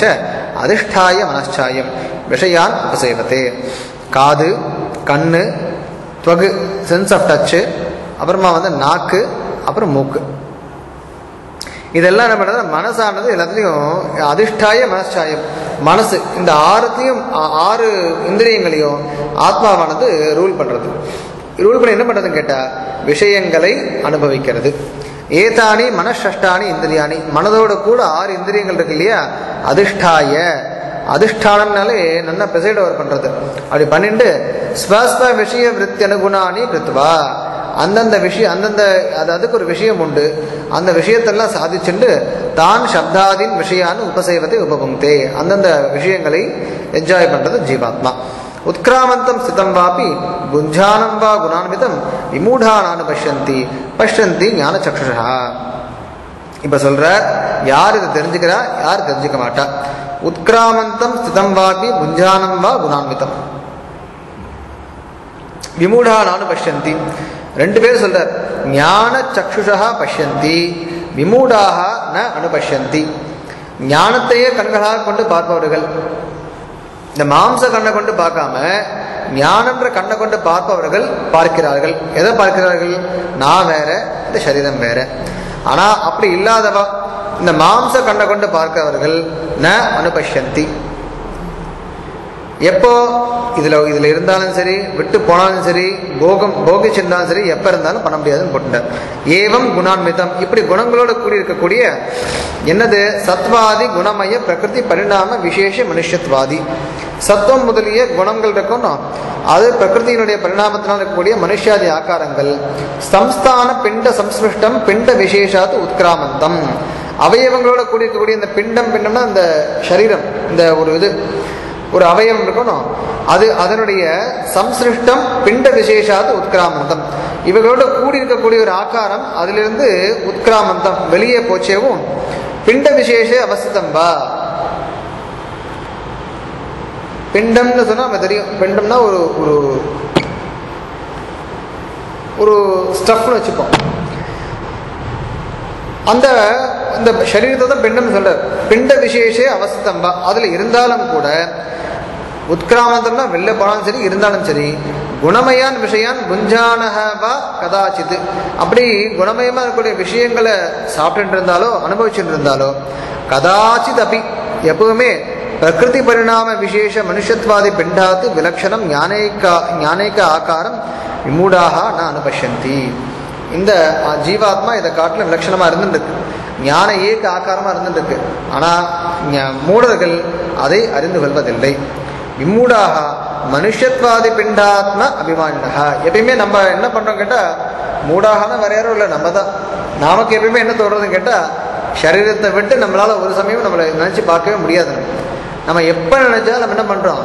அதிஷ்டாய மனச்சாயம் விஷயான் உபசேவத்தே. காது, கண்ணு, துவகு சென்ஸ் ஆஃப் டச்சு, அப்புறமா வந்து நாக்கு, அப்புறம் மூக்கு, இதெல்லாம் என்ன பண்ணுறது, மனசானது எல்லாத்துலேயும் அதிஷ்டாய மனச்சாயம், மனசு இந்த ஆறுத்தையும் ஆறு இந்திரியங்களையும் ஆத்மாவானது ரூல் பண்ணுறது. ரூல் பண்ணி என்ன பண்ணுறதுன்னு கேட்டால் விஷயங்களை அனுபவிக்கிறது. ஏதானி மனஷ்டானி இந்திரியானி, மனதோட கூட ஆறு இந்திரியங்கள் இருக்கு இல்லையா, அதிஷ்டாய, அதிஷ்டானம்னாலே நல்லா ப்ரெசைட் ஓவர் பண்ணுறது. அப்படி பண்ணிட்டு ஸ்வஸ்வ விஷய விருத்தி அனுகுணானி கிருத்வா, அந்தந்த விஷயம் அந்தந்த அது அதுக்கு ஒரு விஷயம் உண்டு, அந்த விஷயத்தெல்லாம் சாதிச்சுண்டு தான் சப்தாதின் விஷயான்னு உபசேவத்தை உபபுங்கே, அந்தந்த விஷயங்களை என்ஜாய் பண்ணுறது ஜீவாத்மா. உத்கிராமந்தம் ஸ்திதம் வாபி புஞ்சானம் வா குணான்விதம் விமூடானானு பஷ்யந்தி பஷ்யந்தி ஞான சக்ஷுஷா. இப்போ சொல்ற யார் இதை தெரிஞ்சுக்கிறா, யார் தெரிஞ்சுக்க மாட்டா. உத்கிராமந்தம் ஸ்திதம் வாபி புஞ்சானம் வா குணான்விதம் விமூடானானு பஷ்யந்தி. ரெண்டு பேர் சொல்றார், ஞான சக்ஷுஷா பஷ்யந்தி விமூடாக ந அனுபஷ்யந்தி. ஞானத்தையே கண்களாக கொண்டு பார்ப்பவர்கள், இந்த மாம்ச கண்ணை கொண்டு பார்க்காம ஞானன்ற கண்ணை கொண்டு பார்ப்பவர்கள் பார்க்கிறார்கள். எதை பார்க்கிறார்கள், நான் வேற, இந்த சரீரம் வேற. ஆனா அப்படி இல்லாதவா இந்த மாம்ச கண்ணை கொண்டு பார்க்கிறவர்கள் ந அனுபஷ்யந்தி. எப்போ இதுல இதுல இருந்தாலும் சரி, விட்டு போனாலும் சரி, போகம் போகிச்சிருந்தாலும் சரி, எப்ப இருந்தாலும் பண்ண முடியாதுன்னு போட்டுட்டார். ஏவம் குணான்விதம், இப்படி குணங்களோட கூடி இருக்கக்கூடிய என்னது, சத்வாதி குணமய பிரகிருதி பரிணாம விசேஷ மனுஷத்வாதி. சத்துவம் முதலிய குணங்கள் இருக்கணும், அது பிரகிருதியினுடைய பரிணாமத்தினால் இருக்கக்கூடிய மனுஷாதி ஆக்காரங்கள். சம்ஸ்தான பிண்ட சம்ஸ்பிருஷ்டம் பிண்ட விசேஷாத்து உத்கிராமந்தம், அவயவங்களோட கூடி இருக்கக்கூடிய இந்த பிண்டம், பிண்டம்னா இந்த சரீரம், இந்த ஒரு இது ஒரு அவயவம் இருக்கணும், அது அதனுடைய சம்சிருஷ்டம் பிண்ட விசேஷாத்து உத்கிராமந்தம், இவர்களோட கூடி இருக்கக்கூடிய ஒரு ஆக்காரம், அதிலிருந்து உத்கிராமந்தம் வெளியே போச்சேவும் பிண்ட விசேஷ அவஸ்திதம் வா. பிண்டம்னு சொன்னா நம்ம தெரியும், பிண்டம்னா ஒரு ஒரு ஒரு ஸ்டஃப்னு வச்சுப்போம். அந்த அந்த சரீரத்தை தான் பிண்டம் சொல்றார். பிண்ட விசேஷ அவஸ்திதம் வா, அதுல இருந்தாலும் கூட உத்கிராமந்தம்னா வெளில போனாலும் சரி, இருந்தாலும் சரி, குணமயான் விஷயான் புஞ்சானஹவா கதாச்சித்து, அப்படி குணமயமா இருக்கக்கூடிய விஷயங்களை சாப்பிட்டு இருந்தாலோ அனுபவிச்சுட்டு இருந்தாலோ கதாச்சித் அப்படி எப்பவுமே பிரகிருதி பரிணாம விசேஷ மனுஷத்வாதி பிண்டாத்து விலக்ஷணம் ஞானேக்கா ஞானேக்க ஆக்காரம் விமூடாக ந அனுபஷ்யந்தி. இந்த ஜீவாத்மா இதை காட்டிலும் விலட்சணமா இருந்துருக்கு, ஞான ஏக்க ஆக்காரமா இருந்துருக்கு. ஆனா மூடர்கள் அதை அறிந்து கொள்வதில்லை. விமூடாக மனுஷத்வாதி பிண்டாத்ம அபிமானினஹா. எப்பயுமே நம்ம என்ன பண்றோம் கேட்டா, மூடாகனா வேற யாரும் இல்லை, நம்ம தான். நமக்கு எப்பயுமே என்ன தோன்றதுன்னு கேட்டா, சரீரத்தை விட்டு நம்மளால ஒரு சமயம் நம்மளை நினைச்சு பார்க்கவே முடியாது. நம்ம எப்ப நினைச்சாலும் நம்ம என்ன பண்றோம்,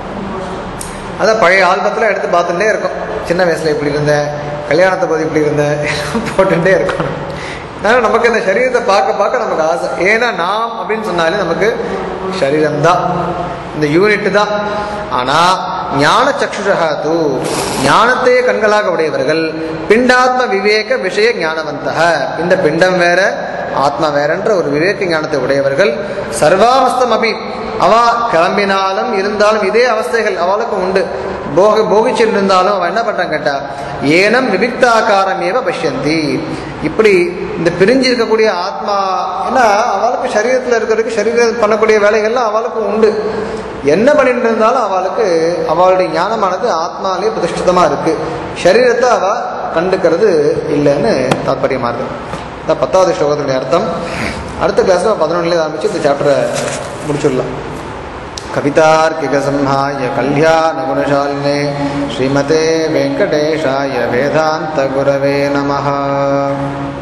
அதான் பழைய ஆல்பத்துல எடுத்து பார்த்துட்டே இருக்கோம். சின்ன வயசுல இப்படி இருந்தேன், கல்யாணத்தை போது இப்படி இருந்தேன், போட்டுட்டே இருக்கணும். அதனால நமக்கு இந்த சரீரத்தை பார்க்க பார்க்க நமக்கு ஆசை. ஏன்னா நாம் அப்படின்னு சொன்னாலே நமக்கு சரீரம்தான், இந்த யூனிட் தான். ஆனா ஞான சக்ஷுஷா தூ, ஞானத்தையே கண்களாக உடையவர்கள் பிண்டாத்ம விவேக விஷய ஞானவந்தக, இந்த பிண்டம் வேற ஆத்மா வேறன்ற ஒரு விவேக ஞானத்தை உடையவர்கள் சர்வாவஸ்தம் அபி, அவ கிளம்பினாலும் இருந்தாலும் இதே அவஸ்தைகள் அவளுக்கு உண்டு. போக போகிச்சுட்டு இருந்தாலும் அவன் என்ன பண்றான் கேட்டா, ஏனம் விவிக்தாக்காரம் ஏவ பஷ்யந்தி. இப்படி இந்த பிரிஞ்சு இருக்கக்கூடிய ஆத்மா, ஏன்னா அவளுக்கு சரீரத்தில் இருக்கிறதுக்கு சரீரம் பண்ணக்கூடிய வேலைகள்லாம் அவளுக்கு உண்டு. என்ன பண்ணிட்டு இருந்தாலும் அவளுக்கு அவளுடைய ஞானமானது ஆத்மாலேயே பிரதிஷ்டிதமா இருக்கு. சரீரத்தை அவ கண்டுக்கிறது இல்லைன்னு தாற்பயமா இருக்கு. இந்த பத்தாவது ஸ்லோகத்தினுடைய அர்த்தம் அடுத்த கிளாஸ்ல பதினொன்னுலேயே ஆரம்பிச்சு இந்த சாப்டரை முடிச்சுடலாம். कवितार्किकसंहाय कल्याणगुणशालिने श्रीमते वेंकटेशाय वेदांत गुरवे नमः.